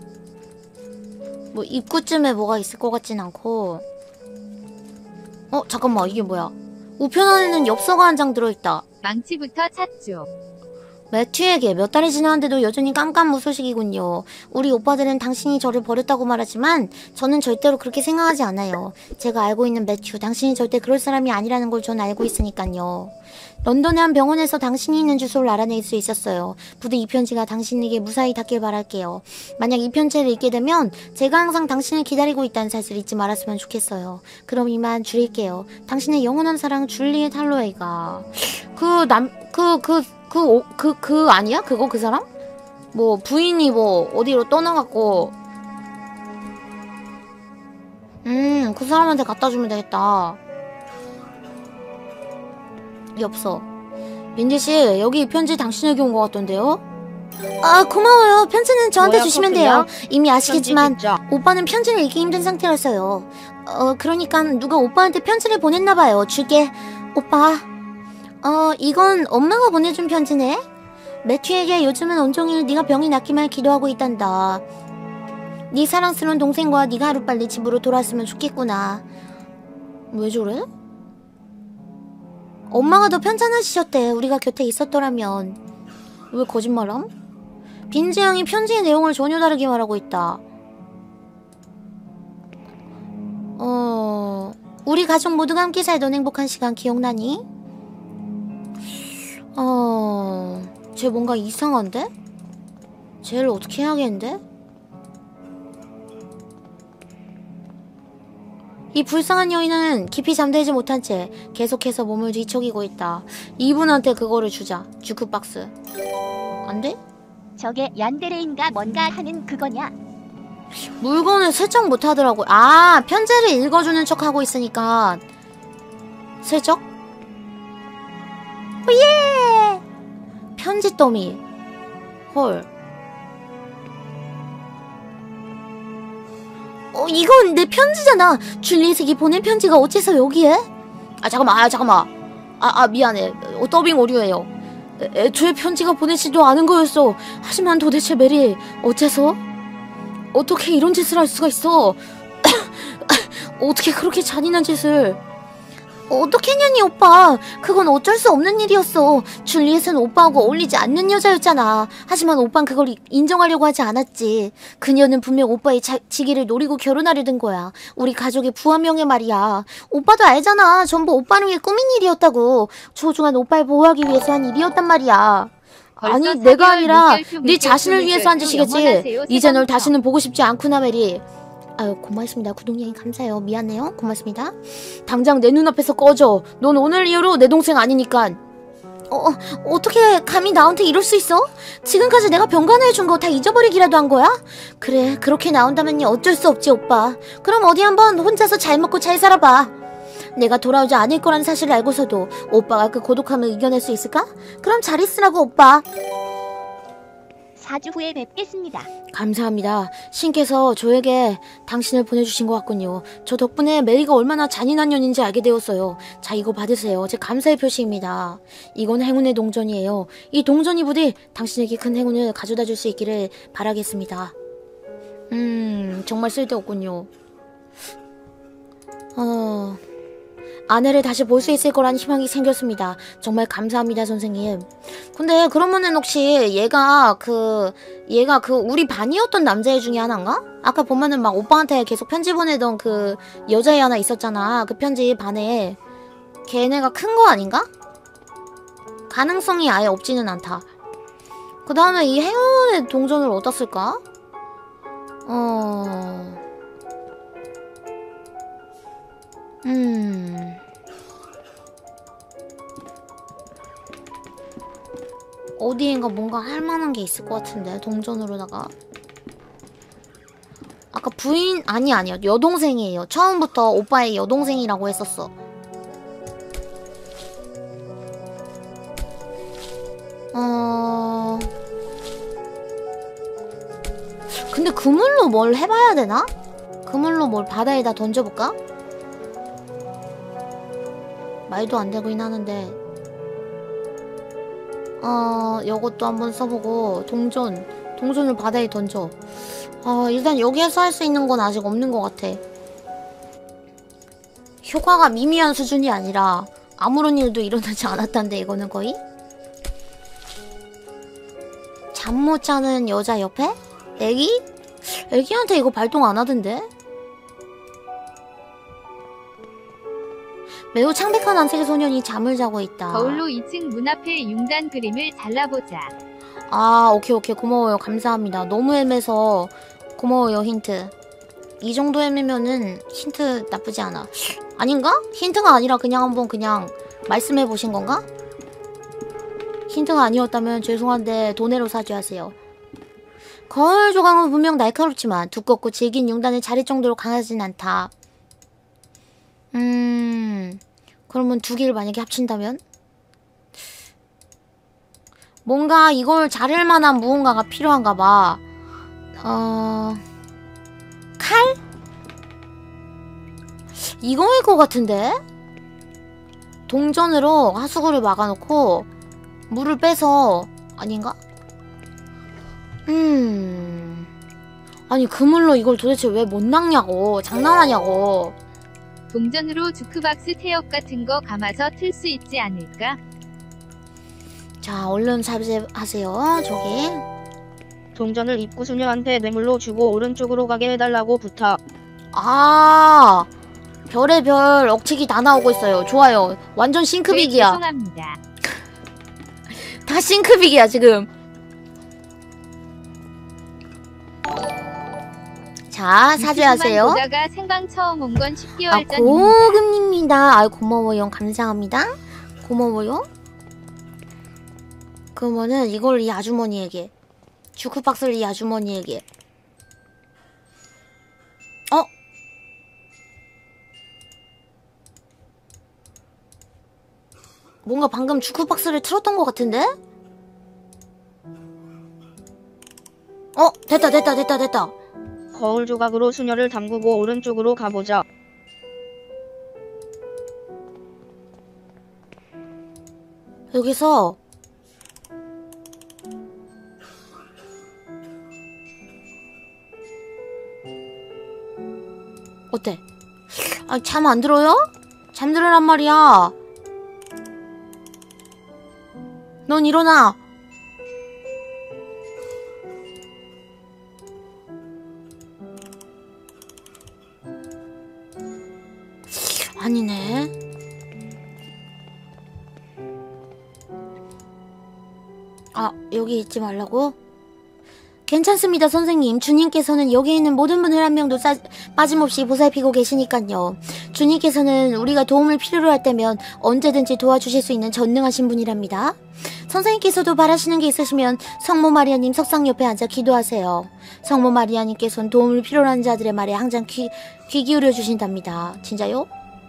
뭐 입구쯤에 뭐가 있을 것 같진 않고. 어 잠깐만 이게 뭐야? 우편 안에는 엽서가 한 장 들어있다. 망치부터 찾죠. 매튜에게 몇 달이 지났는데도 여전히 깜깜무소식이군요. 우리 오빠들은 당신이 저를 버렸다고 말하지만 저는 절대로 그렇게 생각하지 않아요. 제가 알고 있는 매튜, 당신이 절대 그럴 사람이 아니라는 걸 전 알고 있으니까요. 런던의 한 병원에서 당신이 있는 주소를 알아낼 수 있었어요. 부디 이 편지가 당신에게 무사히 닿길 바랄게요. 만약 이 편지를 읽게 되면 제가 항상 당신을 기다리고 있다는 사실을 잊지 말았으면 좋겠어요. 그럼 이만 줄일게요. 당신의 영원한 사랑 줄리엣 할로웨이가. 그 남... 그... 그... 그... 오, 그... 그 아니야? 그거 그 사람? 뭐 부인이 뭐 어디로 떠나갖고 음... 그 사람한테 갖다주면 되겠다. 없어. 민지씨, 여기 이 편지 당신에게 온 것 같던데요? 아, 고마워요. 편지는 저한테 뭐야, 주시면 커플이야? 돼요. 이미 아시겠지만 편지 진짜. 오빠는 편지를 읽기 힘든 상태라서요. 어, 그러니까 누가 오빠한테 편지를 보냈나봐요. 줄게. 오빠. 어, 이건 엄마가 보내준 편지네? 매튜에게 요즘은 온종일 네가 병이 낫기만 기도하고 있단다. 네 사랑스러운 동생과 네가 하루빨리 집으로 돌아왔으면 좋겠구나. 왜 저래? 엄마가 더 편찮으셨대. 우리가 곁에 있었더라면. 왜 거짓말함? 빈지양이 편지의 내용을 전혀 다르게 말하고 있다. 어... 우리 가족 모두가 함께 살던 행복한 시간 기억나니? 어... 쟤 뭔가 이상한데? 쟤를 어떻게 해야겠는데? 이 불쌍한 여인은 깊이 잠들지 못한 채 계속해서 몸을 뒤척이고 있다. 이분한테 그거를 주자. 주크박스. 안 돼? 저게 얀데레인가 뭔가 하는 그거냐? 물건을 슬쩍 못하더라고. 아, 편지를 읽어주는 척하고 있으니까 슬쩍? 오예! 편지 더미. 헐. 어, 이건 내 편지잖아. 줄리엣에게 보낸 편지가 어째서 여기에? 아, 잠깐만, 아, 잠깐만. 아, 아, 미안해. 어, 더빙 오류예요. 애, 애초에 편지가 보내지도 않은 거였어. 하지만 도대체 메리, 어째서? 어떻게 이런 짓을 할 수가 있어? 어떻게 그렇게 잔인한 짓을? 어떻게 했냐니, 오빠. 그건 어쩔 수 없는 일이었어. 줄리엣은 오빠하고 어울리지 않는 여자였잖아. 하지만 오빤 그걸 이, 인정하려고 하지 않았지. 그녀는 분명 오빠의 자, 지기를 노리고 결혼하려던 거야. 우리 가족의 부하명예 말이야. 오빠도 알잖아. 전부 오빠를 위해 꾸민 일이었다고. 소중한 오빠를 보호하기 위해서 한 일이었단 말이야. 아니, 내가 아니라 네 자신을 위해서 한 짓이겠지. 이제 널 다시는 보고 싶지 않구나, 메리. 아유, 고맙습니다. 구독량이 감사해요. 미안해요. 고맙습니다. 당장 내 눈앞에서 꺼져. 넌 오늘 이후로 내 동생 아니니까. 어, 어, 어떻게 감히 나한테 이럴 수 있어? 지금까지 내가 병간호해준 거 다 잊어버리기라도 한 거야? 그래, 그렇게 나온다면요 어쩔 수 없지, 오빠. 그럼 어디 한번 혼자서 잘 먹고 잘 살아봐. 내가 돌아오지 않을 거란 사실을 알고서도 오빠가 그 고독함을 이겨낼 수 있을까? 그럼 잘 있으라고, 오빠. 사 주 후에 뵙겠습니다. 감사합니다. 신께서 저에게 당신을 보내주신 것 같군요. 저 덕분에 메리가 얼마나 잔인한 년인지 알게 되었어요. 자, 이거 받으세요. 제 감사의 표시입니다. 이건 행운의 동전이에요. 이 동전이 부디 당신에게 큰 행운을 가져다 줄 수 있기를 바라겠습니다. 음... 정말 쓸데없군요. 어... 아내를 다시 볼 수 있을 거란 희망이 생겼습니다. 정말 감사합니다, 선생님. 근데 그러면은 혹시 얘가 그 얘가 그 우리 반이었던 남자애 중에 하나인가? 아까 보면은 막 오빠한테 계속 편지 보내던 그 여자애 하나 있었잖아. 그 편지 반에 걔네가 큰 거 아닌가? 가능성이 아예 없지는 않다. 그 다음에 이 행운의 동전을 어디다 쓸까? 어... 음... 어디인가 뭔가 할만한 게 있을 것 같은데, 동전으로다가. 아까 부인... 아니 아니요, 여동생이에요. 처음부터 오빠의 여동생이라고 했었어. 어... 근데 그물로 뭘 해봐야 되나? 그물로 뭘 바다에다 던져볼까? 말도 안 되긴 하는데. 어... 요것도 한번 써보고 동전 동전을 바다에 던져. 어... 일단 여기에서 할 수 있는 건 아직 없는 것 같아. 효과가 미미한 수준이 아니라 아무런 일도 일어나지 않았단데, 이거는 거의? 잠 못 자는 여자 옆에? 애기? 애기한테 이거 발동 안 하던데? 매우 창백한 안색의 소년이 잠을 자고 있다. 거울로 이 층 문 앞에 융단 그림을 잘라보자. 아, 오케이, 오케이. 고마워요. 감사합니다. 너무 애매서 고마워요, 힌트. 이 정도 애매면은 힌트 나쁘지 않아. 아닌가? 힌트가 아니라 그냥 한번 그냥 말씀해 보신 건가? 힌트가 아니었다면 죄송한데 돈으로 사죄하세요. 거울 조각은 분명 날카롭지만 두껍고 질긴 융단을 자를 정도로 강하진 않다. 음... 그러면 두 개를 만약에 합친다면? 뭔가 이걸 자를 만한 무언가가 필요한가 봐. 어... 칼? 이거일 것 같은데? 동전으로 하수구를 막아놓고 물을 빼서... 아닌가? 음... 아니 그물로 이걸 도대체 왜 못 낚냐고. 장난하냐고. 동전으로 주크박스 태엽 같은 거 감아서 틀 수 있지 않을까? 자, 얼른 잡으세요. 저기. 동전을 입구 수녀한테 뇌물로 주고 오른쪽으로 가게 해달라고 부탁. 아, 별의 별 억치기 다 나오고 있어요. 좋아요. 완전 네, 싱크빅이야. 죄송합니다. 다 싱크빅이야 지금. 자, 사죄하세요. 보다가 생방 처음 온 건 십 개월 아, 전입니다. 고금입니다. 아, 고마워요. 감사합니다. 고마워요. 그러면은 이걸 이 아주머니에게, 주크박스를 이 아주머니에게. 어? 뭔가 방금 주크박스를 틀었던 것 같은데? 어? 됐다 됐다 됐다 됐다. 거울 조각으로 수녀를 담그고 오른쪽으로 가보자. 여기서 어때? 아, 잠 안 들어요? 잠들으란 말이야. 넌 일어나. 아니네. 아, 여기 있지 말라고? 괜찮습니다, 선생님. 주님께서는 여기 있는 모든 분을 한 명도 싸, 빠짐없이 보살피고 계시니깐요. 주님께서는 우리가 도움을 필요로 할 때면 언제든지 도와주실 수 있는 전능하신 분이랍니다. 선생님께서도 바라시는 게 있으시면 성모 마리아님 석상 옆에 앉아 기도하세요. 성모 마리아님께서는 도움을 필요로 하는 자들의 말에 항상 귀, 귀 기울여 주신답니다. 진짜요?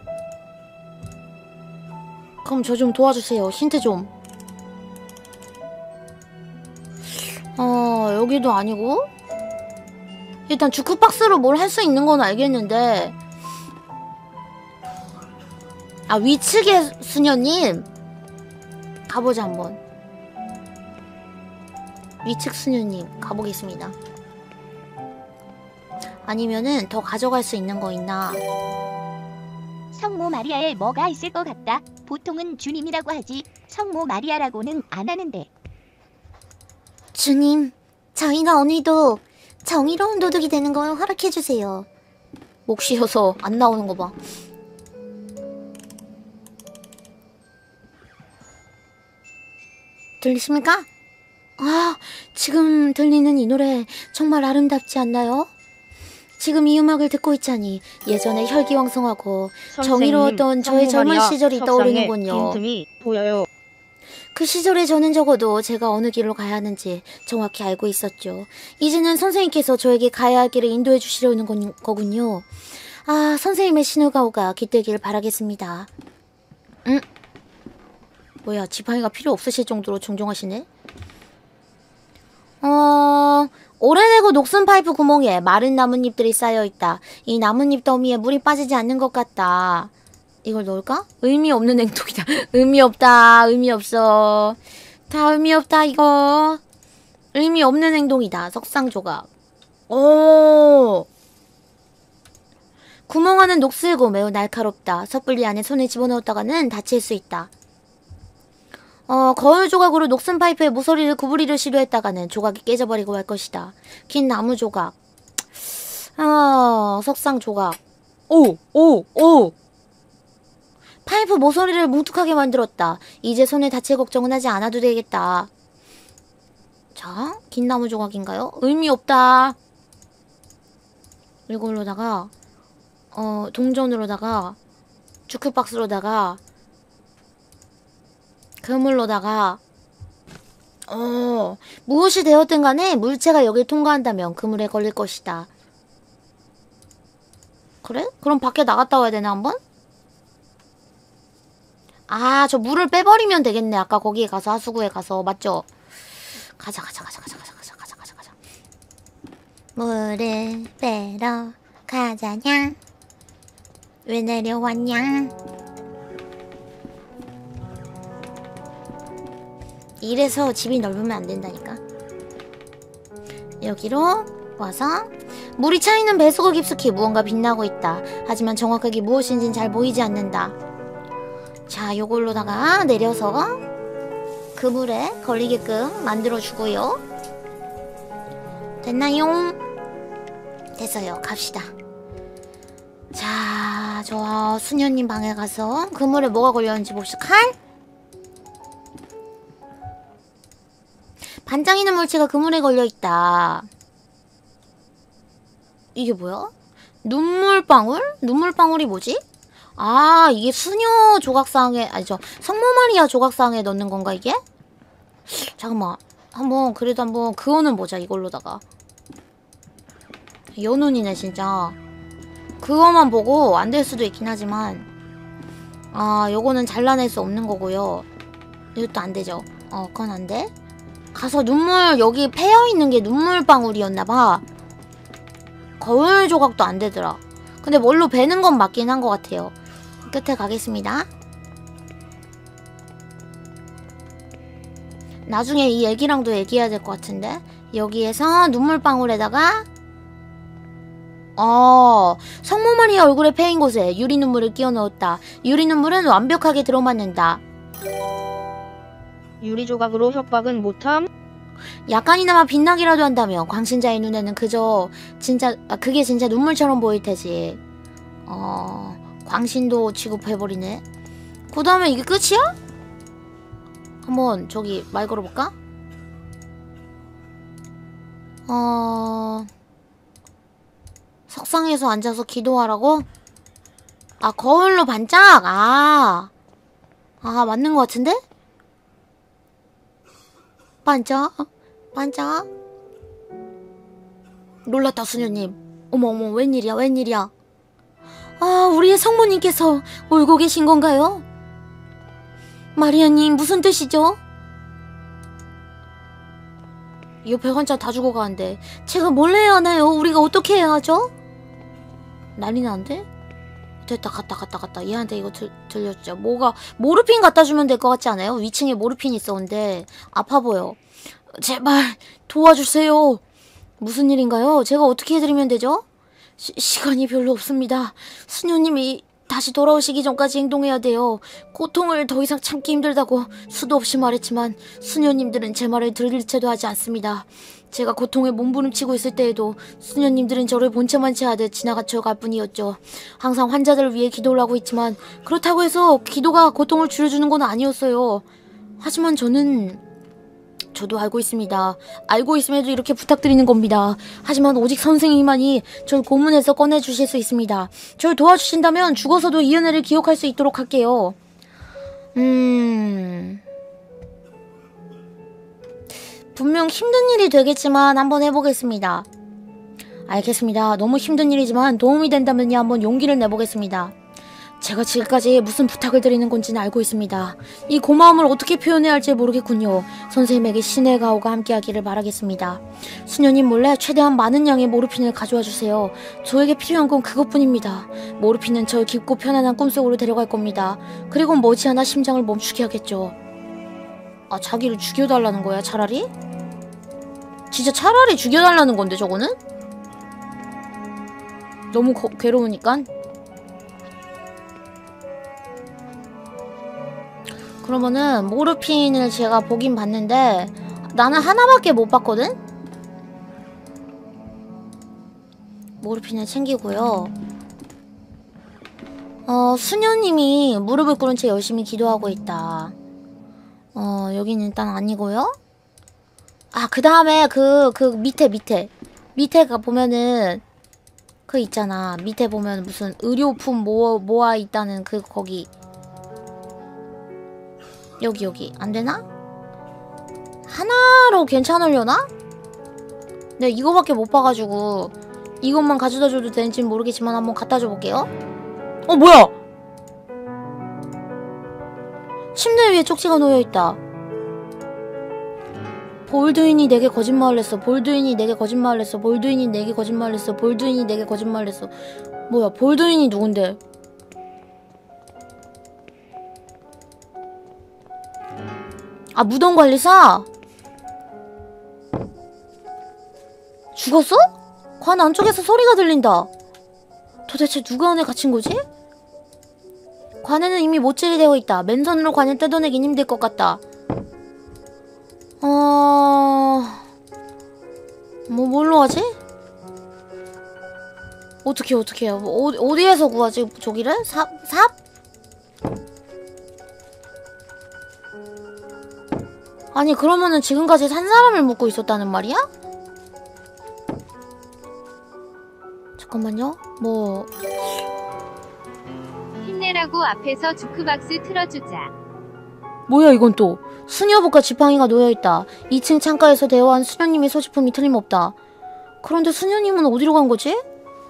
그럼 저 좀 도와주세요. 힌트 좀. 어, 여기도 아니고. 일단 주크박스로 뭘 할 수 있는 건 알겠는데. 아, 위측의 수녀님. 가보자 한번. 위측 수녀님 가보겠습니다. 아니면은 더 가져갈 수 있는 거 있나. 성모 마리아에 뭐가 있을 것 같다. 보통은 주님이라고 하지 성모 마리아라고는 안 하는데. 주님, 저희가 오늘도 정의로운 도둑이 되는 걸 허락해주세요. 목 쉬어서 안 나오는 거 봐. 들리십니까? 아, 지금 들리는 이 노래 정말 아름답지 않나요? 지금 이 음악을 듣고 있자니 예전에 혈기왕성하고 정의로웠던 저의 젊은 시절이 떠오르는군요. 빈틈이 보여요. 그 시절에 저는 적어도 제가 어느 길로 가야 하는지 정확히 알고 있었죠. 이제는 선생님께서 저에게 가야 할 길을 인도해 주시려는 건, 거군요. 아, 선생님의 신호가 오가 깃들기를 바라겠습니다. 응? 뭐야, 지팡이가 필요 없으실 정도로 정정하시네? 어... 오래되고 녹슨 파이프 구멍에 마른 나뭇잎들이 쌓여있다. 이 나뭇잎 더미에 물이 빠지지 않는 것 같다. 이걸 넣을까? 의미 없는 행동이다. 의미 없다. 의미 없어. 다 의미 없다 이거. 의미 없는 행동이다. 석상조각. 오. 구멍 안은 녹슬고 매우 날카롭다. 섣불리 안에 손을 집어넣었다가는 다칠 수 있다. 어, 거울 조각으로 녹슨 파이프의 모서리를 구부리려 시도했다가는 조각이 깨져버리고 말 것이다. 긴 나무 조각. 아, 석상 조각. 오! 오! 오! 파이프 모서리를 뭉툭하게 만들었다. 이제 손에 다칠 걱정은 하지 않아도 되겠다. 자, 긴 나무 조각인가요? 의미 없다. 이걸로다가 어, 동전으로다가 주크박스로다가 그물로다가 어, 무엇이 되었든 간에 물체가 여길 통과한다면 그물에 걸릴 것이다. 그래? 그럼 밖에 나갔다 와야 되나 한번? 아, 저 물을 빼버리면 되겠네. 아까 거기에 가서 하수구에 가서. 맞죠? 가자 가자 가자 가자 가자 가자 가자 가자 가자. 물을 빼러 가자냥. 왜 내려왔냥? 이래서 집이 넓으면 안 된다니까. 여기로 와서 물이 차있는 배수구 깊숙이 무언가 빛나고 있다. 하지만 정확하게 무엇인지는 잘 보이지 않는다. 자, 요걸로다가 내려서 그물에 걸리게끔 만들어주고요. 됐나요? 됐어요. 갑시다. 자, 저 수녀님 방에 가서 그물에 뭐가 걸렸는지 봅시다. 칼? 반짝이는 물체가 그물에 걸려있다. 이게 뭐야? 눈물방울? 눈물방울이 뭐지? 아, 이게 수녀 조각상에, 아니 저 성모 마리아 조각상에 넣는 건가 이게? 잠깐만, 한번 그래도 한번 그거는 보자. 이걸로다가 연운이네 진짜. 그거만 보고 안 될 수도 있긴 하지만, 아, 요거는 잘라낼 수 없는 거고요. 이것도 안 되죠. 어, 그건 안 돼. 가서 눈물, 여기 패여있는 게 눈물방울이었나봐. 거울 조각도 안 되더라. 근데 뭘로 베는 건 맞긴 한 것 같아요. 끝에 가겠습니다. 나중에 이 애기랑도 얘기해야 될 것 같은데. 여기에서 눈물방울에다가 어, 성모 마리아 얼굴에 패인 곳에 유리 눈물을 끼워 넣었다. 유리 눈물은 완벽하게 들어맞는다. 유리 조각으로 협박은 못함? 약간이나마 빛나기라도 한다면 광신자의 눈에는 그저 진짜, 아, 그게 진짜 눈물처럼 보일 테지. 어, 광신도 취급해버리네. 그 다음에 이게 끝이야? 한번 저기 말 걸어볼까? 어... 석상에서 앉아서 기도하라고? 아, 거울로 반짝? 아, 아, 맞는 것 같은데? 반짝? 반짝? 놀랐다, 수녀님. 어머, 어머, 웬일이야, 웬일이야. 아, 우리의 성모님께서 울고 계신 건가요? 마리아님, 무슨 뜻이죠? 이거 백원짜리 다 죽어가는데 제가 뭘 해야 하나요? 우리가 어떻게 해야 하죠? 난리 나는데? 됐다, 갔다 갔다 갔다. 얘한테 이거 들, 들려주자. 뭐가 모르핀 갖다 주면 될 것 같지 않아요? 위층에 모르핀 있었는데 아파 보여. 제발 도와주세요. 무슨 일인가요? 제가 어떻게 해드리면 되죠? 시, 시간이 별로 없습니다. 수녀님이 다시 돌아오시기 전까지 행동해야 돼요. 고통을 더 이상 참기 힘들다고 수도 없이 말했지만 수녀님들은 제 말을 들을 채도 하지 않습니다. 제가 고통에 몸부림치고 있을 때에도 수녀님들은 저를 본체만 체하듯 지나가쳐 갈 뿐이었죠. 항상 환자들을 위해 기도를 하고 있지만 그렇다고 해서 기도가 고통을 줄여주는 건 아니었어요. 하지만 저는... 저도 알고 있습니다. 알고 있음에도 이렇게 부탁드리는 겁니다. 하지만 오직 선생님만이 절 고문해서 꺼내주실 수 있습니다. 절 도와주신다면 죽어서도 이 은혜를 기억할 수 있도록 할게요. 음... 분명 힘든 일이 되겠지만 한번 해보겠습니다. 알겠습니다. 너무 힘든 일이지만 도움이 된다면요 한번 용기를 내보겠습니다. 제가 지금까지 무슨 부탁을 드리는 건지는 알고 있습니다. 이 고마움을 어떻게 표현해야 할지 모르겠군요. 선생님에게 신의 가호가 함께하기를 바라겠습니다. 수녀님 몰래 최대한 많은 양의 모르핀을 가져와 주세요. 저에게 필요한 건 그것뿐입니다. 모르핀은 절 깊고 편안한 꿈속으로 데려갈 겁니다. 그리고 머지않아 심장을 멈추게 하겠죠. 아, 자기를 죽여달라는 거야 차라리? 진짜 차라리 죽여달라는 건데 저거는? 너무 거, 괴로우니까? 그러면은 모르핀을 제가 보긴 봤는데 나는 하나밖에 못 봤거든? 모르핀을 챙기고요. 어, 수녀님이 무릎을 꿇은 채 열심히 기도하고 있다. 어, 여기는 일단 아니고요. 아, 그 다음에 그, 그 밑에, 밑에. 밑에가 보면은 그 있잖아. 밑에 보면 무슨 의료품 모아, 모아 있다는 그, 거기. 여기, 여기. 안 되나? 하나로 괜찮으려나? 내가 이거밖에 못 봐가지고 이것만 가져다 줘도 되는지는 모르겠지만 한번 갖다 줘 볼게요. 어, 뭐야! 침대 위에 쪽지가 놓여있다. 볼드윈이 내게 거짓말을 했어. 볼드윈이 내게 거짓말을 했어. 볼드윈이 내게 거짓말을 했어. 볼드윈이 내게 거짓말을 했어. 뭐야, 볼드윈이 누군데? 아, 무덤관리사? 죽었어? 관 안쪽에서 소리가 들린다. 도대체 누가 안에 갇힌 거지? 관에는 이미 못질이 되어 있다. 맨손으로 관을 뜯어내긴 힘들 것 같다. 어... 뭐 뭘로 하지? 어떻게 어떻게 해요? 뭐, 어, 어디에서 구하지 저기를? 삽? 삽? 아니 그러면은 지금까지 산 사람을 묻고 있었다는 말이야? 잠깐만요. 뭐... 힘내라고 앞에서 주크박스 틀어주자. 뭐야 이건 또. 수녀복과 지팡이가 놓여있다. 이 층 창가에서 대화한 수녀님의 소지품이 틀림없다. 그런데 수녀님은 어디로 간 거지?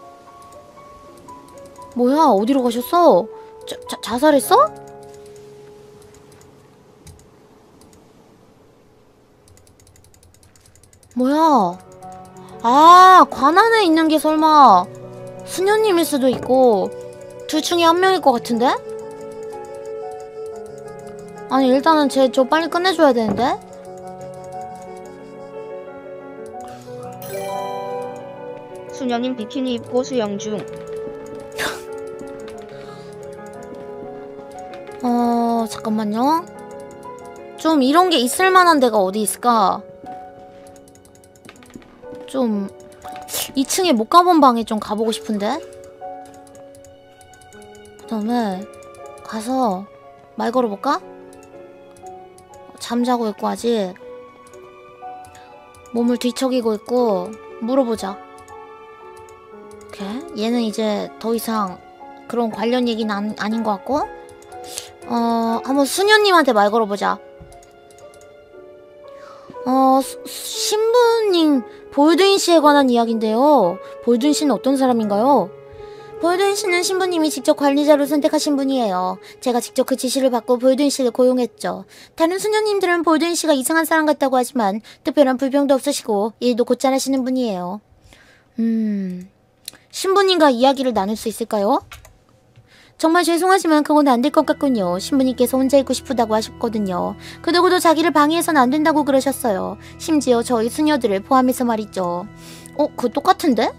뭐야 어디로 가셨어? 자, 자, 자살했어? 뭐야? 아, 관 안에 있는 게 설마 수녀님일 수도 있고 둘 중에 한 명일 것 같은데? 아니 일단은 쟤 저 빨리 끝내줘야 되는데? 수녀님 비키니 입고 수영 중. 어... 잠깐만요. 좀 이런 게 있을 만한 데가 어디 있을까? 좀... 이 층에 못 가본 방에 좀 가보고 싶은데? 그 다음에 가서 말 걸어볼까? 잠자고 있고 아직 몸을 뒤척이고 있고 물어보자. 오케이. 얘는 이제 더 이상 그런 관련 얘기는 안, 아닌 것 같고 어... 한번 수녀님한테 말 걸어보자. 어... 수, 신부님 볼드윈 씨에 관한 이야기인데요. 볼드윈 씨는 어떤 사람인가요? 볼드윈 씨는 신부님이 직접 관리자로 선택하신 분이에요. 제가 직접 그 지시를 받고 볼드윈 씨를 고용했죠. 다른 수녀님들은 볼드윈 씨가 이상한 사람 같다고 하지만 특별한 불평도 없으시고 일도 곧잘 하시는 분이에요. 음... 신부님과 이야기를 나눌 수 있을까요? 정말 죄송하지만 그건 안 될 것 같군요. 신부님께서 혼자 있고 싶다고 하셨거든요. 그 누구도 자기를 방해해서는 안 된다고 그러셨어요. 심지어 저희 수녀들을 포함해서 말이죠. 어? 그거 똑같은데?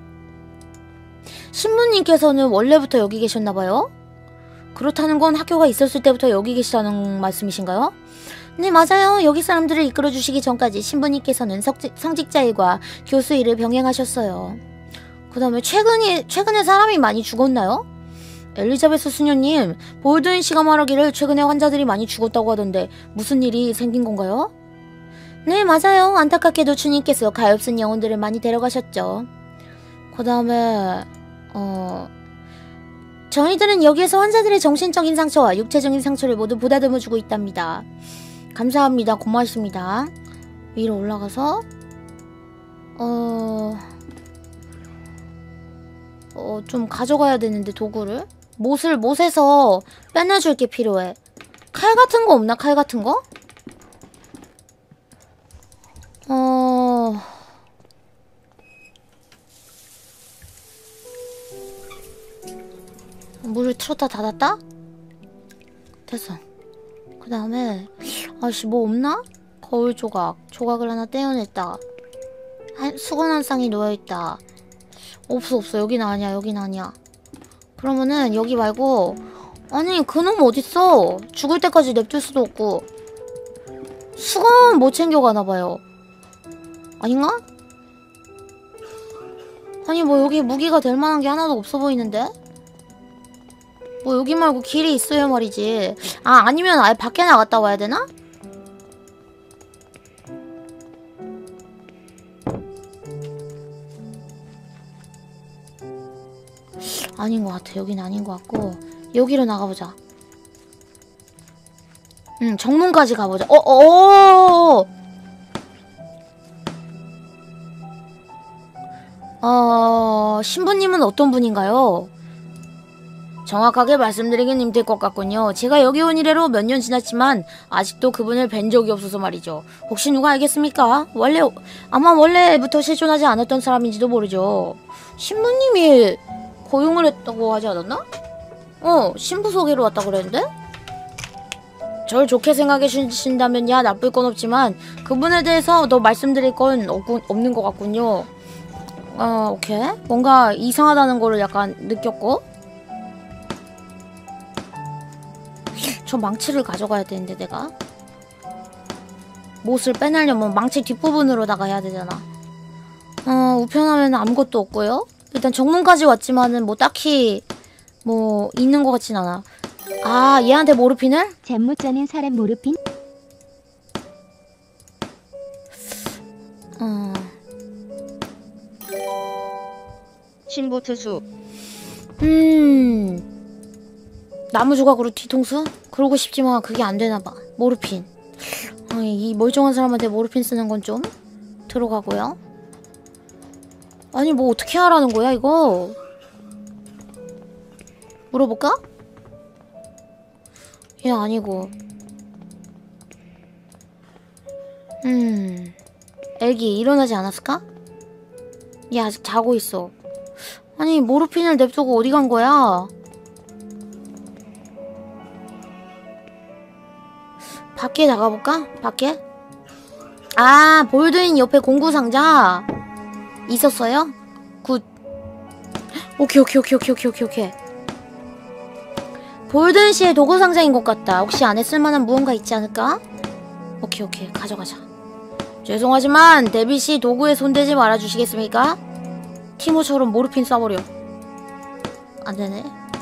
신부님께서는 원래부터 여기 계셨나봐요? 그렇다는 건 학교가 있었을 때부터 여기 계시다는 말씀이신가요? 네 맞아요. 여기 사람들을 이끌어주시기 전까지 신부님께서는 석지, 성직자 일과 교수 일을 병행하셨어요. 그 다음에 최근에, 최근에 사람이 많이 죽었나요? 엘리자베스 수녀님, 볼드윈 씨가 말하기를 최근에 환자들이 많이 죽었다고 하던데 무슨 일이 생긴 건가요? 네 맞아요. 안타깝게도 주님께서 가엾은 영혼들을 많이 데려가셨죠. 그 다음에 어... 저희들은 여기에서 환자들의 정신적인 상처와 육체적인 상처를 모두 보다듬어주고 있답니다. 감사합니다. 고맙습니다. 위로 올라가서 어... 어... 좀 가져가야 되는데 도구를? 못을 못에서 빼내줄 게 필요해. 칼 같은 거 없나? 칼 같은 거? 어... 물을 틀었다 닫았다? 됐어. 그 다음에 아씨 뭐 없나? 거울 조각. 조각을 하나 떼어냈다. 한, 수건 한 쌍이 놓여있다. 없어 없어. 여긴 아니야. 여긴 아니야. 그러면은 여기 말고 아니 그놈 어딨어? 죽을 때까지 냅둘 수도 없고. 수건 못 챙겨가나봐요. 아닌가? 아니 뭐 여기 무기가 될 만한 게 하나도 없어 보이는데? 뭐 여기 말고 길이 있어야 말이지. 아 아니면 아예 밖에 나갔다 와야 되나? 아닌 것 같아. 여긴 아닌 것 같고 여기로 나가보자. 응, 정문까지 가보자. 어, 어, 어, 신부님은 어떤 분인가요? 정확하게 말씀드리긴 힘들 것 같군요. 제가 여기 온 이래로 몇 년 지났지만 아직도 그분을 뵌 적이 없어서 말이죠. 혹시 누가 알겠습니까? 원래 아마 원래부터 실존하지 않았던 사람인지도 모르죠. 신부님이 고용을 했다고 하지 않았나? 어, 신부 소개로 왔다고 그랬는데? 절 좋게 생각해 주신다면야 나쁠 건 없지만 그분에 대해서 더 말씀드릴 건 없군, 없는 것 같군요. 어, 오케이. 뭔가 이상하다는 거를 약간 느꼈고. 저 망치를 가져가야 되는데 내가 못을 빼내려면 망치 뒷부분으로다가 해야 되잖아. 어, 우편하면 아무것도 없고요. 일단 정문까지 왔지만은 뭐 딱히 뭐 있는 것 같진 않아. 아, 얘한테 모르핀을? 잠 못 자는 사람 모르핀? 어... 신부 투수. 음... 나무 조각으로 뒤통수? 그러고 싶지만 그게 안 되나봐. 모르핀. 아, 이 멀쩡한 사람한테 모르핀 쓰는 건 좀 들어가고요. 아니 뭐 어떻게 하라는 거야 이거? 물어볼까? 얘 아니고. 음... 애기 일어나지 않았을까? 얘 아직 자고 있어. 아니 모르핀을 냅두고 어디 간 거야? 밖에 나가볼까? 밖에? 아, 볼드인 옆에 공구상자 있었어요? 굿. 오케이 오케이 오케이 오케이 오케이 오케이 오케이. 볼든 씨의 도구 상자인 것 같다. 혹시 안에 쓸만한 무언가 있지 않을까? 오케이 오케이 가져가자. 죄송하지만 데비 씨 도구에 손대지 말아주시겠습니까? 티모처럼 모르핀 쏴버려. 안되네.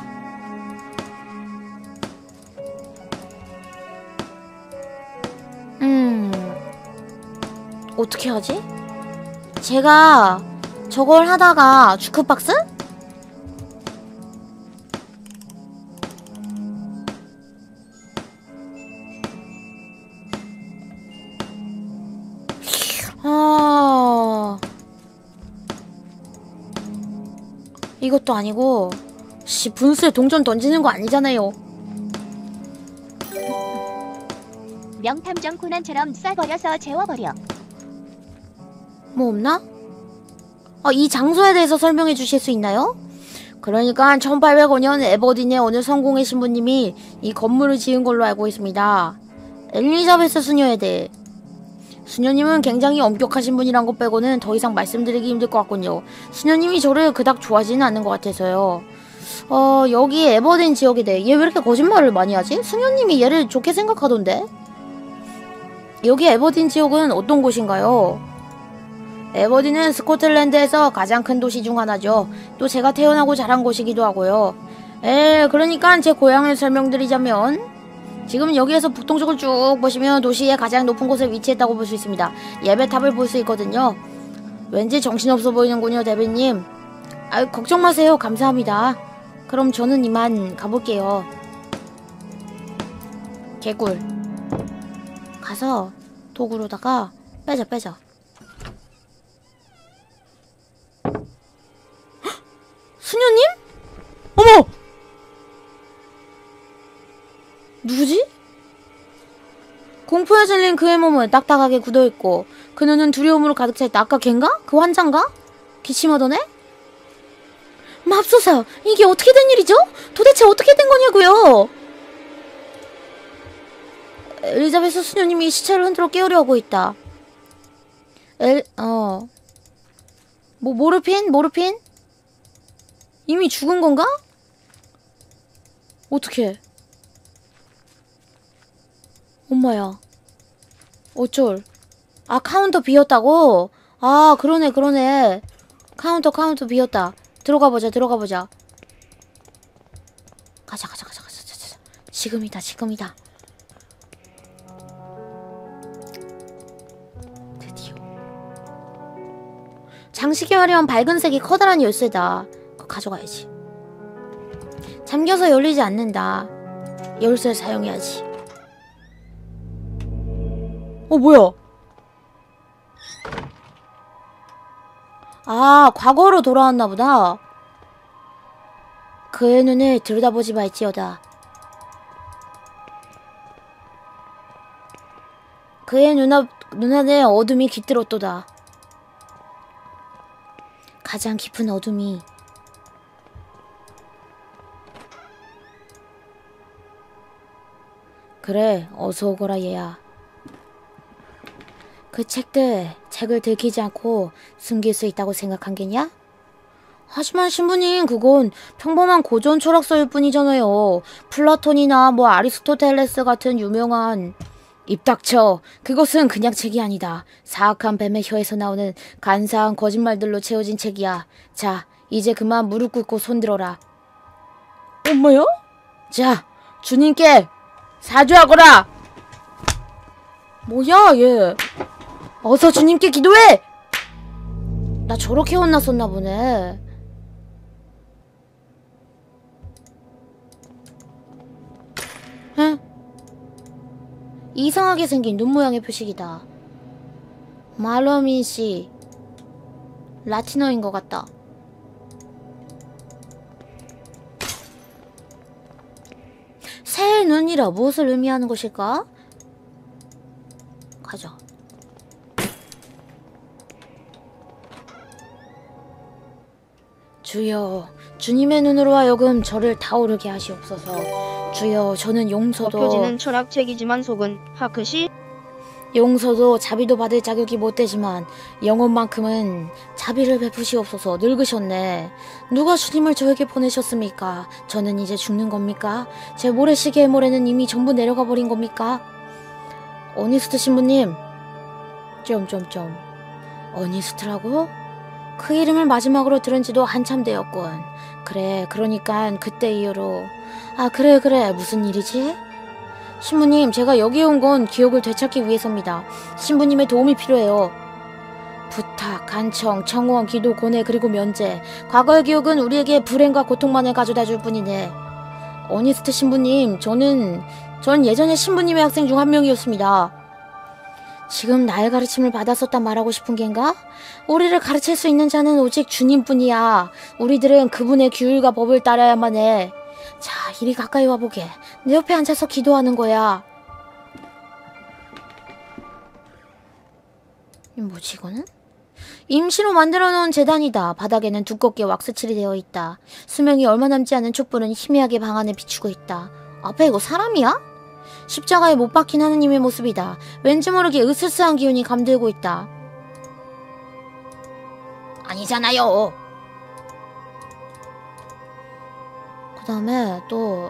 음... 어떻게 하지? 제가 저걸 하다가 주크박스? 아... 이것도 아니고 씨 분수에 동전 던지는 거 아니잖아요. 명탐정 코난처럼 쏴버려서 재워버려. 뭐 없나? 아, 이 장소에 대해서 설명해 주실 수 있나요? 그러니까 천팔백오 년 에버딘의 어느 성공의 신부님이 이 건물을 지은 걸로 알고 있습니다. 엘리자베스 수녀에 대해. 수녀님은 굉장히 엄격하신 분이란 것 빼고는 더 이상 말씀드리기 힘들 것 같군요. 수녀님이 저를 그닥 좋아하지는 않는 것 같아서요. 어, 여기 에버딘 지역에 대해. 얘 왜 이렇게 거짓말을 많이 하지? 수녀님이 얘를 좋게 생각하던데? 여기 에버딘 지역은 어떤 곳인가요? 에버딘은 스코틀랜드에서 가장 큰 도시 중 하나죠. 또 제가 태어나고 자란 곳이기도 하고요. 에, 그러니까 제 고향을 설명드리자면 지금 여기에서 북동쪽을 쭉 보시면 도시의 가장 높은 곳에 위치했다고 볼 수 있습니다. 예배탑을 볼 수 있거든요. 왠지 정신없어 보이는군요, 데비님. 아유, 걱정 마세요. 감사합니다. 그럼 저는 이만 가볼게요. 개꿀. 가서 도구로다가 빼자 빼자. 헉! 수녀님? 어머! 누구지? 공포에 질린 그의 몸은 딱딱하게 굳어있고 그 눈은 두려움으로 가득 차있다. 아까 걘가? 그 환자인가? 기침하던 애? 맙소사! 이게 어떻게 된 일이죠? 도대체 어떻게 된 거냐고요? 엘리자베스 수녀님이 시체를 흔들어 깨우려 하고 있다. 엘, 어. 뭐, 모르핀? 모르핀? 이미 죽은 건가? 어떡해. 엄마야. 어쩔. 아, 카운터 비었다고? 아, 그러네, 그러네. 카운터, 카운터 비었다. 들어가 보자, 들어가 보자. 가자, 가자, 가자, 가자, 가자. 지금이다, 지금이다. 드디어. 장식에 화려한 밝은색이 커다란 열쇠다. 그거 가져가야지. 잠겨서 열리지 않는다. 열쇠를 사용해야지. 어, 뭐야? 아, 과거로 돌아왔나 보다. 그의 눈을 들여다보지 말지어다. 그의 눈앞, 눈안에 어둠이 깃들었도다. 가장 깊은 어둠이. 그래, 어서 오거라 얘야. 그 책들, 책을 들키지 않고 숨길 수 있다고 생각한 게냐? 하지만 신부님, 그건 평범한 고전 철학서일 뿐이잖아요. 플라톤이나 뭐 아리스토텔레스 같은 유명한... 입 닥쳐. 그것은 그냥 책이 아니다. 사악한 뱀의 혀에서 나오는 간사한 거짓말들로 채워진 책이야. 자, 이제 그만 무릎 꿇고 손들어라. 엄마야? 자, 주님께 사죄하거라! 뭐야, 얘. 어서 주님께 기도해! 나 저렇게 혼났었나 보네. 응? 이상하게 생긴 눈 모양의 표식이다. 말러민씨. 라틴어인 것 같다. 새의 눈이라 무엇을 의미하는 것일까? 가자. 주여, 주님의 눈으로 하여금 저를 타오르게 하시옵소서. 주여, 저는 용서도 표지는 철학책이지만 속은 하크시. 용서도 자비도 받을 자격이 못 되지만 영혼만큼은 자비를 베푸시옵소서. 늙으셨네. 누가 주님을 저에게 보내셨습니까? 저는 이제 죽는 겁니까? 제 모래시계의 모래는 이미 전부 내려가 버린 겁니까? 어니스트 신부님. 점점점. 어니스트라고? 그 이름을 마지막으로 들은 지도 한참 되었군. 그래, 그러니까 그때 이후로. 아, 그래 그래, 무슨 일이지? 신부님, 제가 여기에 온 건 기억을 되찾기 위해서입니다. 신부님의 도움이 필요해요. 부탁, 간청, 청원, 기도, 고뇌, 그리고 면제. 과거의 기억은 우리에게 불행과 고통만을 가져다 줄 뿐이네. 어니스트 신부님, 저는 전 예전에 신부님의 학생 중 한 명이었습니다. 지금 나의 가르침을 받았었단 말하고 싶은 겐가? 우리를 가르칠 수 있는 자는 오직 주님뿐이야. 우리들은 그분의 규율과 법을 따라야만 해. 자, 이리 가까이 와보게. 내 옆에 앉아서 기도하는 거야. 뭐지 이거는? 임시로 만들어놓은 재단이다. 바닥에는 두껍게 왁스칠이 되어 있다. 수명이 얼마 남지 않은 촛불은 희미하게 방 안에 비추고 있다. 앞에 이거 사람이야? 십자가에 못 박힌 하느님의 모습이다. 왠지 모르게 으스스한 기운이 감돌고 있다. 아니잖아요. 그 다음에 또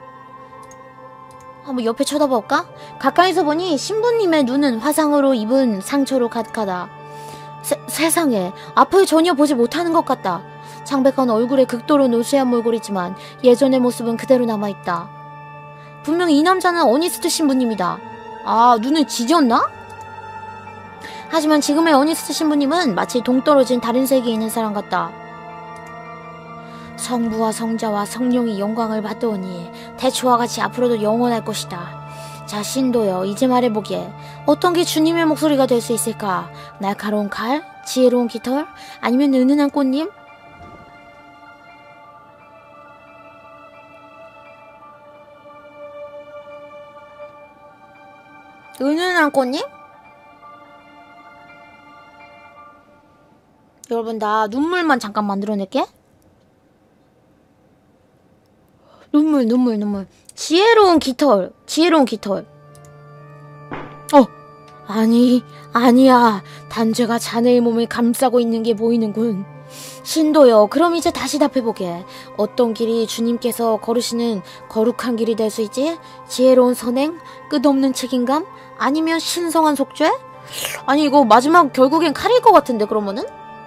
한번 옆에 쳐다볼까? 가까이서 보니 신부님의 눈은 화상으로 입은 상처로 가득하다. 세, 세상에, 앞을 전혀 보지 못하는 것 같다. 창백한 얼굴에 극도로 노쇠한 몰골이지만 예전의 모습은 그대로 남아있다. 분명히 이 남자는 어니스트 신부님이다. 아, 눈을 지졌나? 하지만 지금의 어니스트 신부님은 마치 동떨어진 다른 세계에 있는 사람 같다. 성부와 성자와 성령이 영광을 받더니 태초와 같이 앞으로도 영원할 것이다. 자, 신도여, 이제 말해보게. 어떤 게 주님의 목소리가 될 수 있을까? 날카로운 칼? 지혜로운 깃털? 아니면 은은한 꽃님? 은은한 꽃님? 여러분, 나 눈물만 잠깐 만들어낼게. 눈물, 눈물, 눈물. 지혜로운 깃털. 지혜로운 깃털. 어! 아니, 아니야. 단죄가 자네의 몸을 감싸고 있는 게 보이는군. 신도여, 그럼 이제 다시 답해보게. 어떤 길이 주님께서 걸으시는 거룩한 길이 될 수 있지? 지혜로운 선행? 끝없는 책임감? 아니면 신성한 속죄? 아니 이거 마지막 결국엔 칼일 것 같은데 그러면은?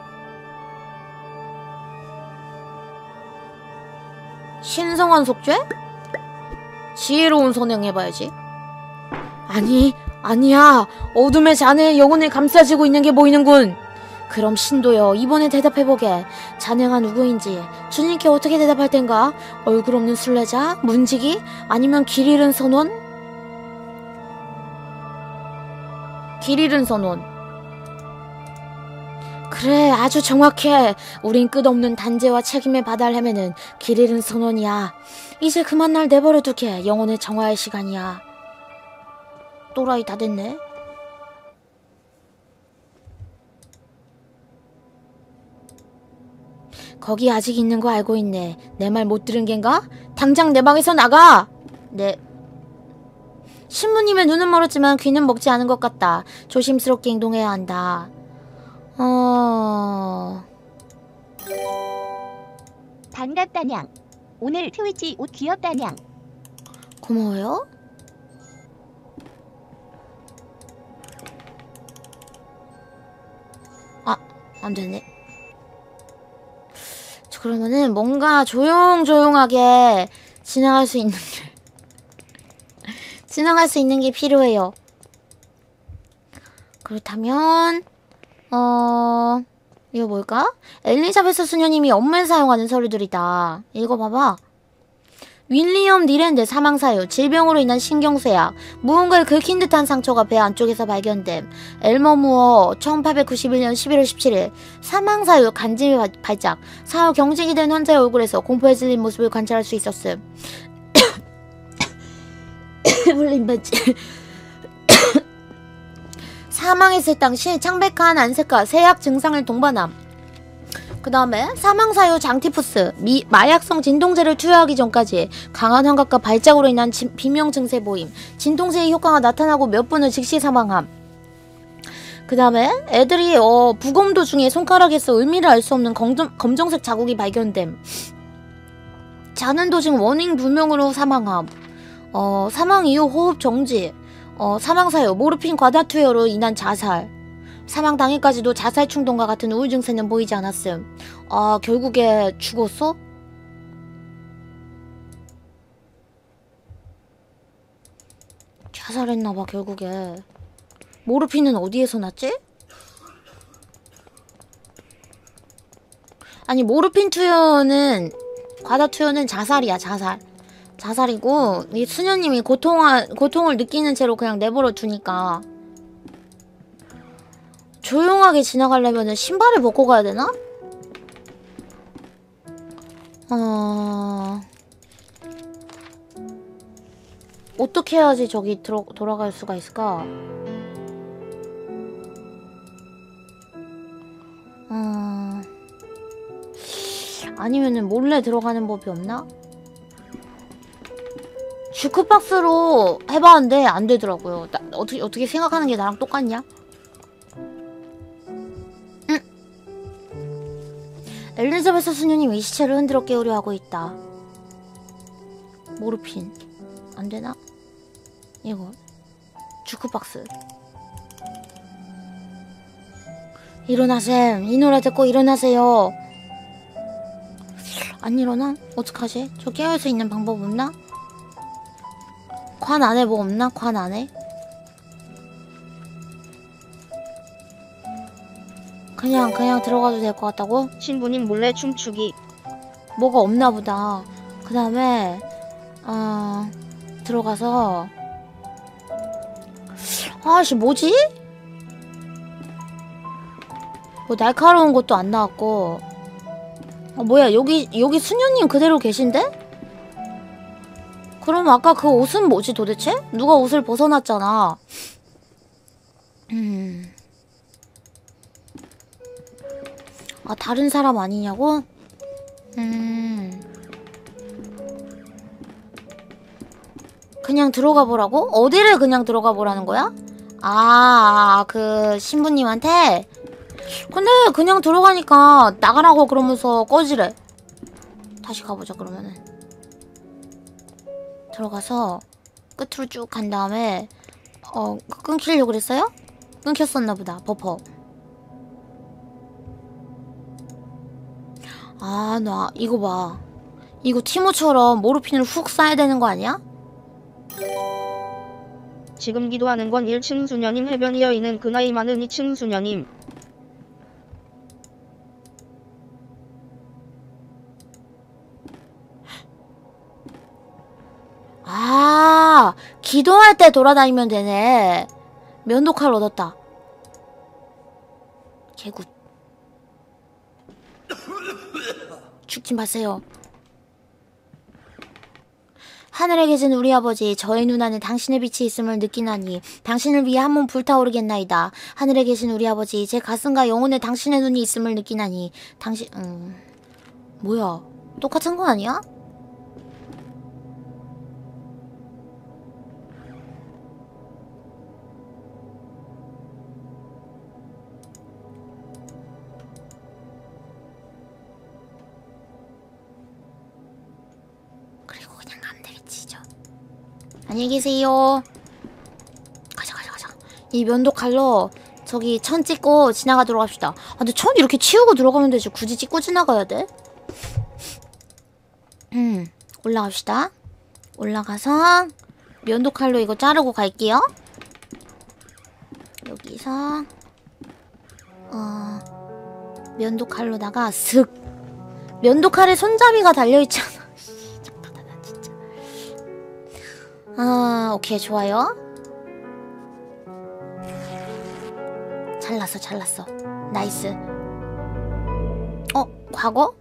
신성한 속죄? 지혜로운 선행 해봐야지. 아니, 아니야. 어둠의 잔해에 영혼을 감싸지고 있는 게 보이는군. 그럼 신도여, 이번에 대답해보게. 자네가 누구인지, 주님께 어떻게 대답할 땐가? 얼굴 없는 순례자? 문지기? 아니면 길 잃은 선원? 길 잃은 선원. 그래, 아주 정확해. 우린 끝없는 단죄와 책임의 바다를 헤매는 길 잃은 선원이야. 이제 그만 날 내버려 두게. 영혼의 정화의 시간이야. 또라이 다 됐네. 거기 아직 있는 거 알고 있네. 내 말 못 들은 겐가? 당장 내 방에서 나가! 네. 신부님의 눈은 멀었지만 귀는 먹지 않은 것 같다. 조심스럽게 행동해야 한다. 어... 반갑다냥. 오늘 트위치 옷 귀엽다냥. 고마워요. 아, 안 되네. 저 그러면은 뭔가 조용조용하게 지나갈 수 있는 게 지나갈 수 있는 게 필요해요. 그렇다면 어... 이거 뭘까? 엘리자베스 수녀님이 업무에 사용하는 서류들이다. 읽어봐봐. 윌리엄 니랜드 사망사유, 질병으로 인한 신경쇠약, 무언가를 긁힌 듯한 상처가 배 안쪽에서 발견됨. 엘머 무어 천팔백구십일 년 십일월 십칠일 사망사유, 간질 발작, 사후 경직이 된 환자의 얼굴에서 공포에 질린 모습을 관찰할 수 있었음. 물린 반지. 사망했을 당시 창백한 안색과 세약 증상을 동반함. 그 다음에 사망사유 장티푸스, 미, 마약성 진통제를 투여하기 전까지 강한 환각과 발작으로 인한 진, 비명 증세 보임. 진통제의 효과가 나타나고 몇 분 후 즉시 사망함. 그 다음에 애들이 어, 부검도 중에 손가락에서 의미를 알 수 없는 검정, 검정색 자국이 발견됨. 자는 도중 원인 불명으로 사망함. 어, 사망 이후 호흡 정지. 어, 사망사유 모르핀 과다 투여로 인한 자살. 사망 당일까지도 자살 충동과 같은 우울 증세는 보이지 않았음. 아, 결국에 죽었어? 자살했나봐 결국에. 모르핀은 어디에서 났지? 아니 모르핀 투여는 과다 투여는 자살이야. 자살. 자살이고 이 수녀님이 고통하, 고통을 느끼는 채로 그냥 내버려 두니까 조용하게 지나가려면 신발을 벗고 가야 되나? 어... 어떻게 해야지 저기 들어, 돌아갈 수가 있을까? 어... 아니면은 몰래 들어가는 법이 없나? 주크박스로 해봤는데 안 되더라고요. 나, 어떻게 어떻게 생각하는 게 나랑 똑같냐? 응. 엘리자베스 수녀님 이 시체를 흔들어 깨우려 하고 있다. 모르핀 안 되나? 이거 주크박스. 일어나셈. 이 노래 듣고 일어나세요. 안 일어나? 어떡하지? 저 깨울 수 있는 방법 없나? 관 안에 뭐 없나? 관 안에? 그냥 그냥 들어가도 될 것 같다고? 신부님 몰래 춤추기. 뭐가 없나 보다. 그 다음에 어... 들어가서 아씨 뭐지? 뭐 날카로운 것도 안 나왔고. 어, 뭐야 여기 여기 수녀님 그대로 계신데? 그럼 아까 그 옷은 뭐지 도대체? 누가 옷을 벗어놨잖아. 음. 아 다른 사람 아니냐고? 음. 그냥 들어가 보라고? 어디를 그냥 들어가 보라는 거야? 아, 그 신부님한테? 근데 그냥 들어가니까 나가라고 그러면서 꺼지래. 다시 가보자 그러면은. 들어가서 끝으로 쭉 간 다음에 어 끊기려고 그랬어요? 끊겼었나 보다. 버퍼. 아, 나 이거 봐. 이거 티모처럼 모르핀을 훅 쏴야 되는 거 아니야? 지금 기도하는 건 일 층 수녀님 해변 여인은 그 나이 많은 이 층 수녀님. 아, 기도할 때 돌아다니면 되네. 면도칼 얻었다. 개굿. 죽지 마세요. 하늘에 계신 우리 아버지, 저의 눈안에 당신의 빛이 있음을 느끼나니 당신을 위해 한 몸 불타오르겠나이다. 하늘에 계신 우리 아버지, 제 가슴과 영혼에 당신의 눈이 있음을 느끼나니 당신... 음... 뭐야, 똑같은 거 아니야? 안녕히 계세요. 가자 가자 가자. 이 면도칼로 저기 천 찍고 지나가도록 합시다. 아, 근데 천 이렇게 치우고 들어가면 되지. 굳이 찍고 지나가야 돼? 음, 올라갑시다. 올라가서 면도칼로 이거 자르고 갈게요. 여기서 어 면도칼로다가 슥. 면도칼에 손잡이가 달려있잖아. 아, 오케이, 좋아요. 잘랐어, 잘랐어. 나이스. 어, 과거?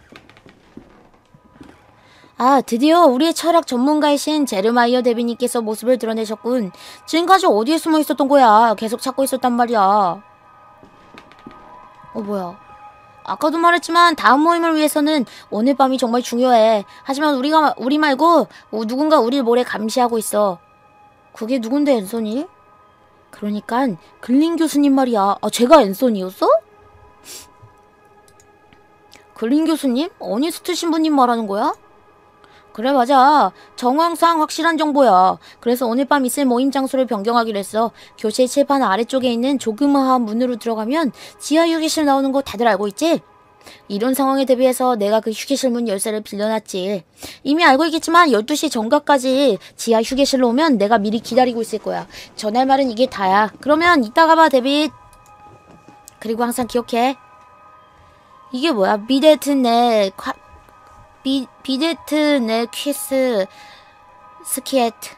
아, 드디어 우리의 철학 전문가이신 제르마이어 대비님께서 모습을 드러내셨군. 지금까지 어디에 숨어 있었던 거야? 계속 찾고 있었단 말이야. 어, 뭐야. 아까도 말했지만 다음 모임을 위해서는 오늘 밤이 정말 중요해. 하지만 우리가 우리 말고 누군가 우리를 몰래 감시하고 있어. 그게 누군데, 앤서니? 그러니깐 글린 교수님 말이야. 아, 제가 앤서니였어? 글린 교수님? 어니스트 신부님 말하는 거야? 그래, 맞아. 정황상 확실한 정보야. 그래서 오늘 밤 있을 모임 장소를 변경하기로 했어. 교실 칠판 아래쪽에 있는 조그마한 문으로 들어가면 지하 휴게실 나오는 거 다들 알고 있지? 이런 상황에 대비해서 내가 그 휴게실 문 열쇠를 빌려놨지. 이미 알고 있겠지만 열두 시 전까지 지하 휴게실로 오면 내가 미리 기다리고 있을 거야. 전할 말은 이게 다야. 그러면 이따가 봐, 데빗. 그리고 항상 기억해. 이게 뭐야? 비데트네 콰... 비, 비데트네 퀴스 스키에트.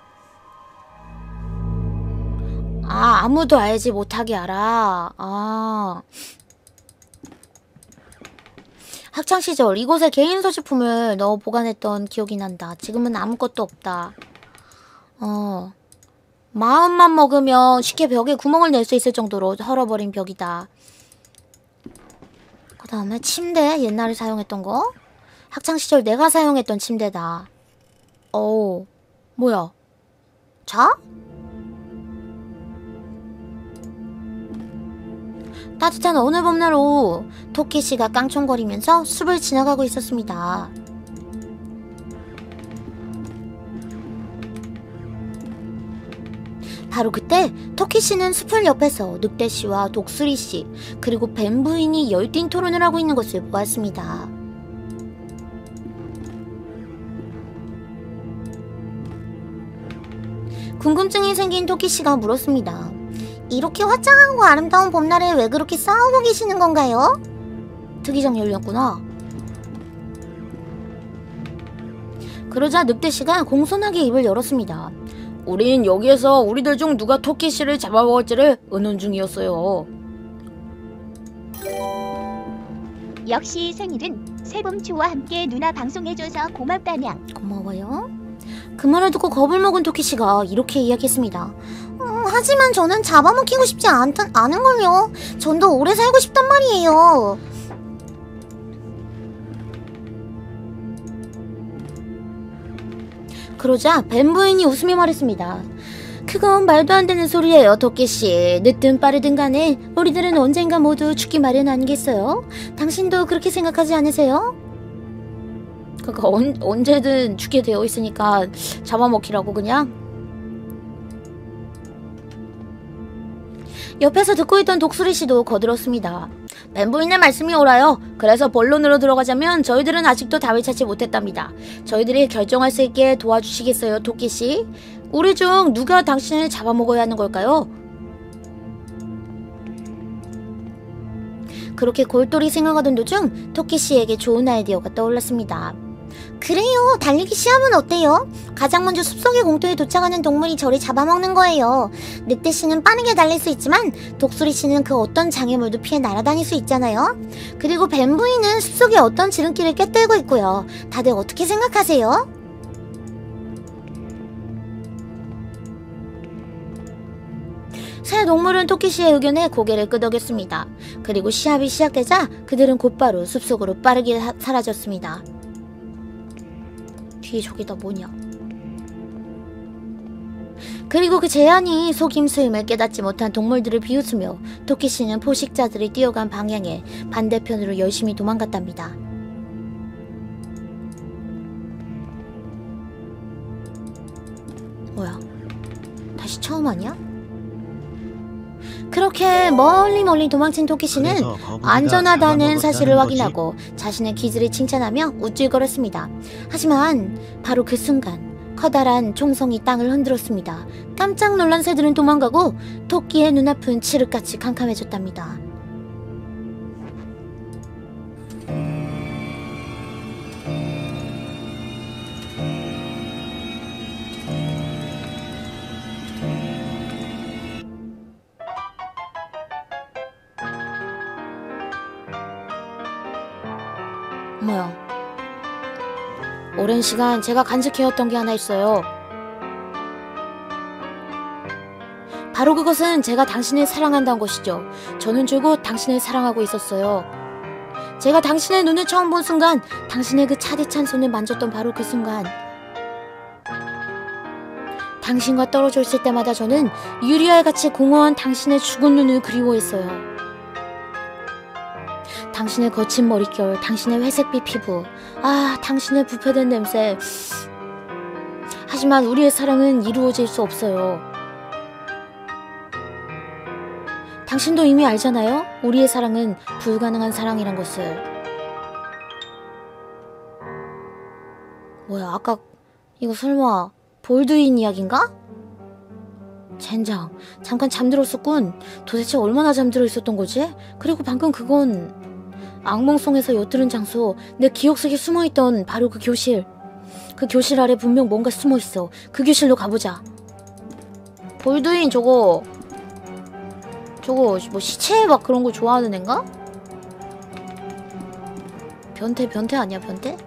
아, 아무도 알지 못하게 알아. 아, 학창시절 이곳에 개인 소지품을 넣어 보관했던 기억이 난다. 지금은 아무것도 없다. 어, 마음만 먹으면 쉽게 벽에 구멍을 낼 수 있을 정도로 헐어버린 벽이다. 그 다음에 침대, 옛날에 사용했던 거. 학창시절 내가 사용했던 침대다. 어, 뭐야? 자? 따뜻한 어느 봄날 오후, 토끼씨가 깡총거리면서 숲을 지나가고 있었습니다. 바로 그때 토끼씨는 숲을 옆에서 늑대씨와 독수리씨, 그리고 뱀 부인이 열띤 토론을 하고 있는 것을 보았습니다. 궁금증이 생긴 토끼씨가 물었습니다. 이렇게 화창하고 아름다운 봄날에 왜 그렇게 싸우고 계시는 건가요? 특이장 열렸구나. 그러자 늑대씨가 공손하게 입을 열었습니다. 우린 여기에서 우리들 중 누가 토끼씨를 잡아먹을지를 의논 중이었어요. 역시 생일은 새봄초와 함께 누나 방송해줘서 고맙다냥. 고마워요. 그 말을 듣고 겁을 먹은 토끼씨가 이렇게 이야기했습니다. 음, 하지만 저는 잡아먹히고 싶지 않던, 않은걸요. 전 더 오래 살고 싶단 말이에요. 그러자 뱀 부인이 웃으며 말했습니다. 그건 말도 안 되는 소리예요, 토끼씨. 늦든 빠르든 간에 우리들은 언젠가 모두 죽기 마련 아니겠어요? 당신도 그렇게 생각하지 않으세요? 그러니까 언, 언제든 죽게 되어 있으니까 잡아먹히라고 그냥. 옆에서 듣고 있던 독수리씨도 거들었습니다. 뱀부인의 말씀이 옳아요. 그래서 본론으로 들어가자면 저희들은 아직도 답을 찾지 못했답니다. 저희들이 결정할 수 있게 도와주시겠어요, 토끼씨? 우리 중 누가 당신을 잡아먹어야 하는 걸까요? 그렇게 골똘히 생각하던 도중 토끼씨에게 좋은 아이디어가 떠올랐습니다. 그래요. 달리기 시합은 어때요? 가장 먼저 숲속의 공터에 도착하는 동물이 저를 잡아먹는 거예요. 늑대씨는 빠르게 달릴 수 있지만 독수리씨는 그 어떤 장애물도 피해 날아다닐 수 있잖아요. 그리고 뱀부인은 숲속의 어떤 지름길을 꿰뚫고 있고요. 다들 어떻게 생각하세요? 새 동물은 토끼씨의 의견에 고개를 끄덕였습니다. 그리고 시합이 시작되자 그들은 곧바로 숲속으로 빠르게 사, 사라졌습니다. 뒤에 저기다 뭐냐? 그리고 그 제안이 속임수임을 깨닫지 못한 동물들을 비웃으며 토끼씨는 포식자들이 뛰어간 방향에 반대편으로 열심히 도망갔답니다. 뭐야? 다시 처음 하냐? 그렇게 멀리 멀리 도망친 토끼씨는 안전하다는 사실을 확인하고 자신의 기질을 칭찬하며 우쭐거렸습니다. 하지만 바로 그 순간 커다란 총성이 땅을 흔들었습니다. 깜짝 놀란 새들은 도망가고 토끼의 눈앞은 칠흑같이 캄캄해졌답니다. 뭐야? 오랜 시간 제가 간직해왔던 게 하나 있어요. 바로 그것은 제가 당신을 사랑한다는 것이죠. 저는 줄곧 당신을 사랑하고 있었어요. 제가 당신의 눈을 처음 본 순간, 당신의 그 차디찬 손을 만졌던 바로 그 순간, 당신과 떨어져 있을 때마다 저는 유리알같이 공허한 당신의 죽은 눈을 그리워했어요. 당신의 거친 머릿결, 당신의 회색빛 피부, 아, 당신의 부패된 냄새. 하지만 우리의 사랑은 이루어질 수 없어요. 당신도 이미 알잖아요? 우리의 사랑은 불가능한 사랑이란 것을. 뭐야, 아까 이거 설마 볼드윈 이야기인가? 젠장, 잠깐 잠들었었군. 도대체 얼마나 잠들어 있었던 거지? 그리고 방금 그건 악몽속에서 엿들은 장소, 내 기억 속에 숨어있던 바로 그 교실. 그 교실 아래 분명 뭔가 숨어있어. 그 교실로 가보자. 볼드윈 저거 저거 뭐 시체 막 그런 거 좋아하는 앤가? 변태 변태 아니야 변태?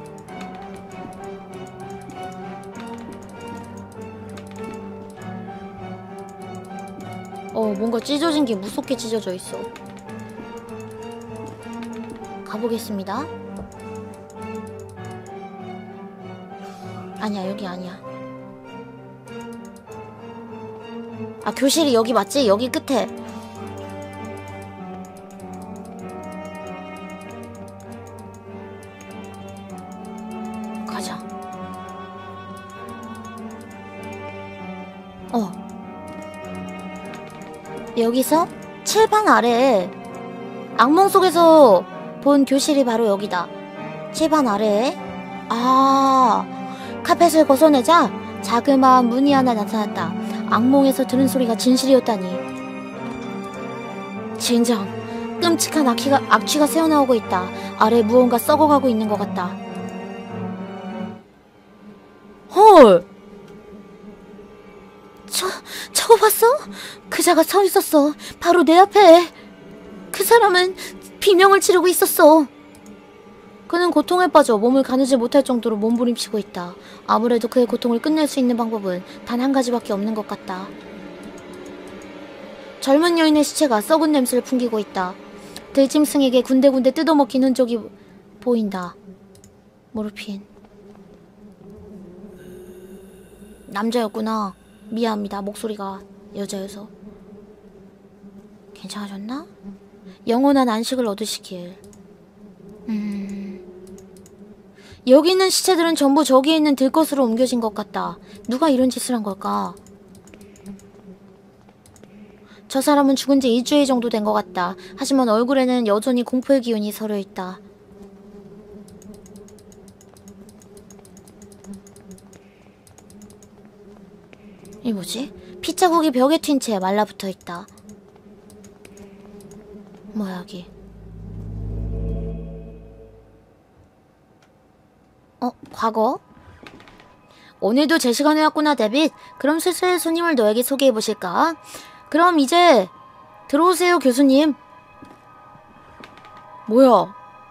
어 뭔가 찢어진 게 무섭게 찢어져 있어. 가보겠습니다. 아니야 여기 아니야. 아 교실이 여기 맞지? 여기 끝에. 가자. 어 여기서 칠판 아래에 악몽 속에서 본 교실이 바로 여기다. 칠판 아래에. 아 카펫을 벗어내자 자그마한 문이 하나 나타났다. 악몽에서 들은 소리가 진실이었다니. 젠장, 끔찍한 악취가, 악취가 새어나오고 있다. 아래 무언가 썩어가고 있는 것 같다. 헐! 저, 저거 봤어? 그자가 서 있었어. 바로 내 앞에. 그 사람은 비명을 지르고 있었어. 그는 고통에 빠져 몸을 가누지 못할 정도로 몸부림치고 있다. 아무래도 그의 고통을 끝낼 수 있는 방법은 단 한 가지밖에 없는 것 같다. 젊은 여인의 시체가 썩은 냄새를 풍기고 있다. 들짐승에게 군데군데 뜯어먹힌 흔적이 보인다. 모르핀. 남자였구나. 미안합니다. 목소리가 여자여서. 괜찮아졌나? 영원한 안식을 얻으시길. 음... 여기 있는 시체들은 전부 저기에 있는 들것으로 옮겨진 것 같다. 누가 이런 짓을 한 걸까? 저 사람은 죽은 지 일주일 정도 된 것 같다. 하지만 얼굴에는 여전히 공포의 기운이 서려 있다. 이 뭐지? 핏자국이 벽에 튄 채 말라붙어 있다. 뭐야 여기? 어? 과거? 오늘도 제 시간에 왔구나 데빗. 그럼 슬슬 손님을 너에게 소개해보실까? 그럼 이제 들어오세요 교수님. 뭐야?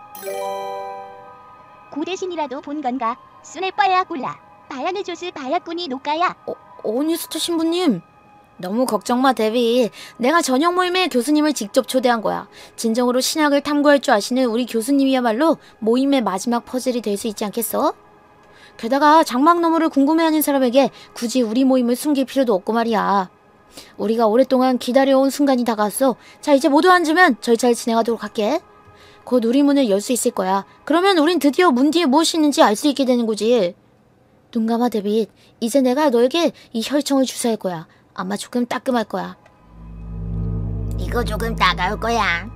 고대신이라도 본 건가? 수네빠야 골라. 바야느 조스 바야꾼이 노까야. 어, 오니스트 신부님. 너무 걱정마 데빗. 내가 저녁 모임에 교수님을 직접 초대한 거야. 진정으로 신약을 탐구할 줄 아시는 우리 교수님이야말로 모임의 마지막 퍼즐이 될 수 있지 않겠어? 게다가 장막 너머를 궁금해하는 사람에게 굳이 우리 모임을 숨길 필요도 없고 말이야. 우리가 오랫동안 기다려온 순간이 다가왔어. 자 이제 모두 앉으면 절차를 진행하도록 할게. 곧 우리 문을 열 수 있을 거야. 그러면 우린 드디어 문 뒤에 무엇이 있는지 알 수 있게 되는 거지. 눈 감아 데빗. 이제 내가 너에게 이 혈청을 주사할 거야. 아마 조금 따끔할 거야. 이거 조금 따가울 거야.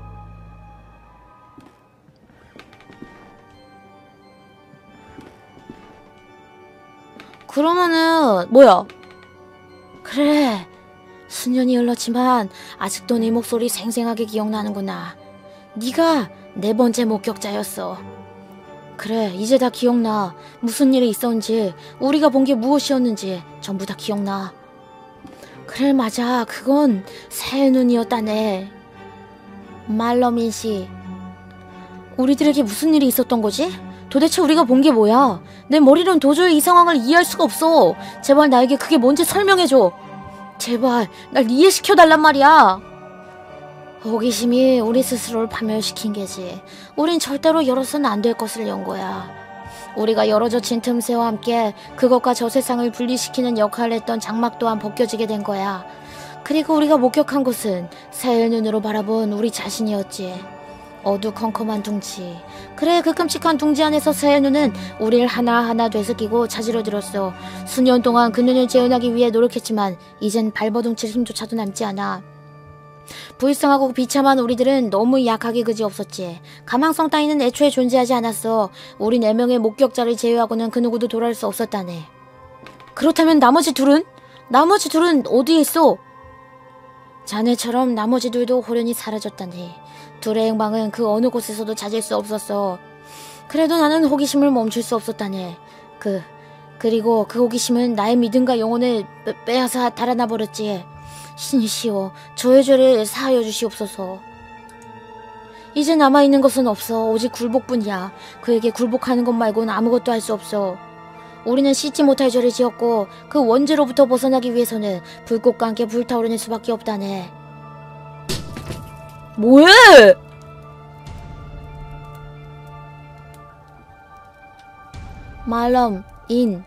그러면은 뭐야? 그래. 수년이 흘렀지만 아직도 네 목소리 생생하게 기억나는구나. 네가 네 번째 목격자였어. 그래, 이제 다 기억나. 무슨 일이 있었는지, 우리가 본 게 무엇이었는지 전부 다 기억나. 그래, 맞아. 그건 새의 눈이었다네. 말러민 씨, 우리들에게 무슨 일이 있었던 거지? 도대체 우리가 본 게 뭐야? 내 머리로는 도저히 이 상황을 이해할 수가 없어. 제발 나에게 그게 뭔지 설명해줘. 제발 날 이해시켜달란 말이야. 호기심이 우리 스스로를 파멸시킨 게지. 우린 절대로 열어서는 안 될 것을 연 거야. 우리가 열어젖힌 틈새와 함께 그것과 저 세상을 분리시키는 역할을 했던 장막 또한 벗겨지게 된 거야. 그리고 우리가 목격한 곳은 새의 눈으로 바라본 우리 자신이었지. 어두컴컴한 둥지. 그래, 그 끔찍한 둥지 안에서 새의 눈은 우리를 하나하나 되새기고 찾으려 들었어. 수년 동안 그 눈을 재현하기 위해 노력했지만 이젠 발버둥칠 힘조차도 남지 않아. 불쌍하고 비참한 우리들은 너무 약하게 그지없었지. 가망성 따위는 애초에 존재하지 않았어. 우리 네 명의 목격자를 제외하고는 그 누구도 돌아올 수 없었다네. 그렇다면 나머지 둘은? 나머지 둘은 어디에 있어? 자네처럼 나머지 둘도 호련히 사라졌다네. 둘의 행방은 그 어느 곳에서도 찾을 수 없었어. 그래도 나는 호기심을 멈출 수 없었다네. 그, 그리고 그 호기심은 나의 믿음과 영혼을 빼, 빼앗아 달아나 버렸지. 신이시여, 저의 죄를 사하여 주시옵소서. 이제 남아있는 것은 없어. 오직 굴복뿐이야. 그에게 굴복하는 것 말고는 아무것도 할 수 없어. 우리는 씻지 못할 죄를 지었고 그 원죄로부터 벗어나기 위해서는 불꽃과 함께 불타오르는 수밖에 없다네. 뭐해? 말럼 인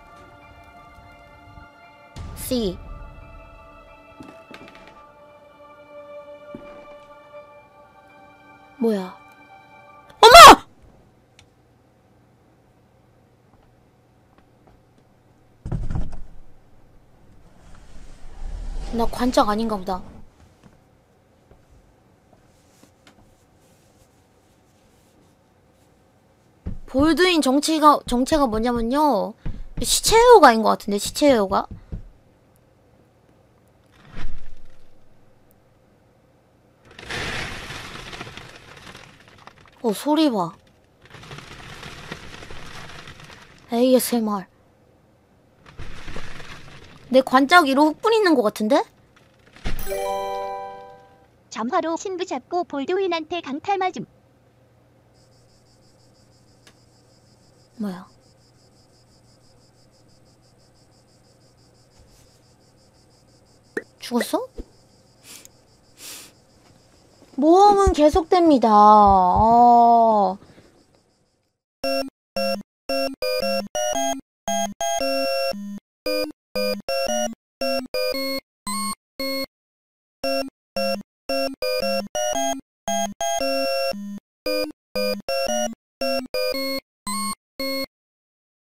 C 뭐야? 엄마! 나 관짝 아닌가 보다. 볼드인 정체가 정체가 뭐냐면요, 시체 헤어가인 것 같은데. 시체 헤어가? 어, 소리 봐. 에이에스엠알. 내 관짝 위로 훅 뿌리는 것 같은데? 점화로 신부 잡고 볼드윈한테 강탈 맞음. 뭐야? 죽었어? 모험은 계속됩니다. 어...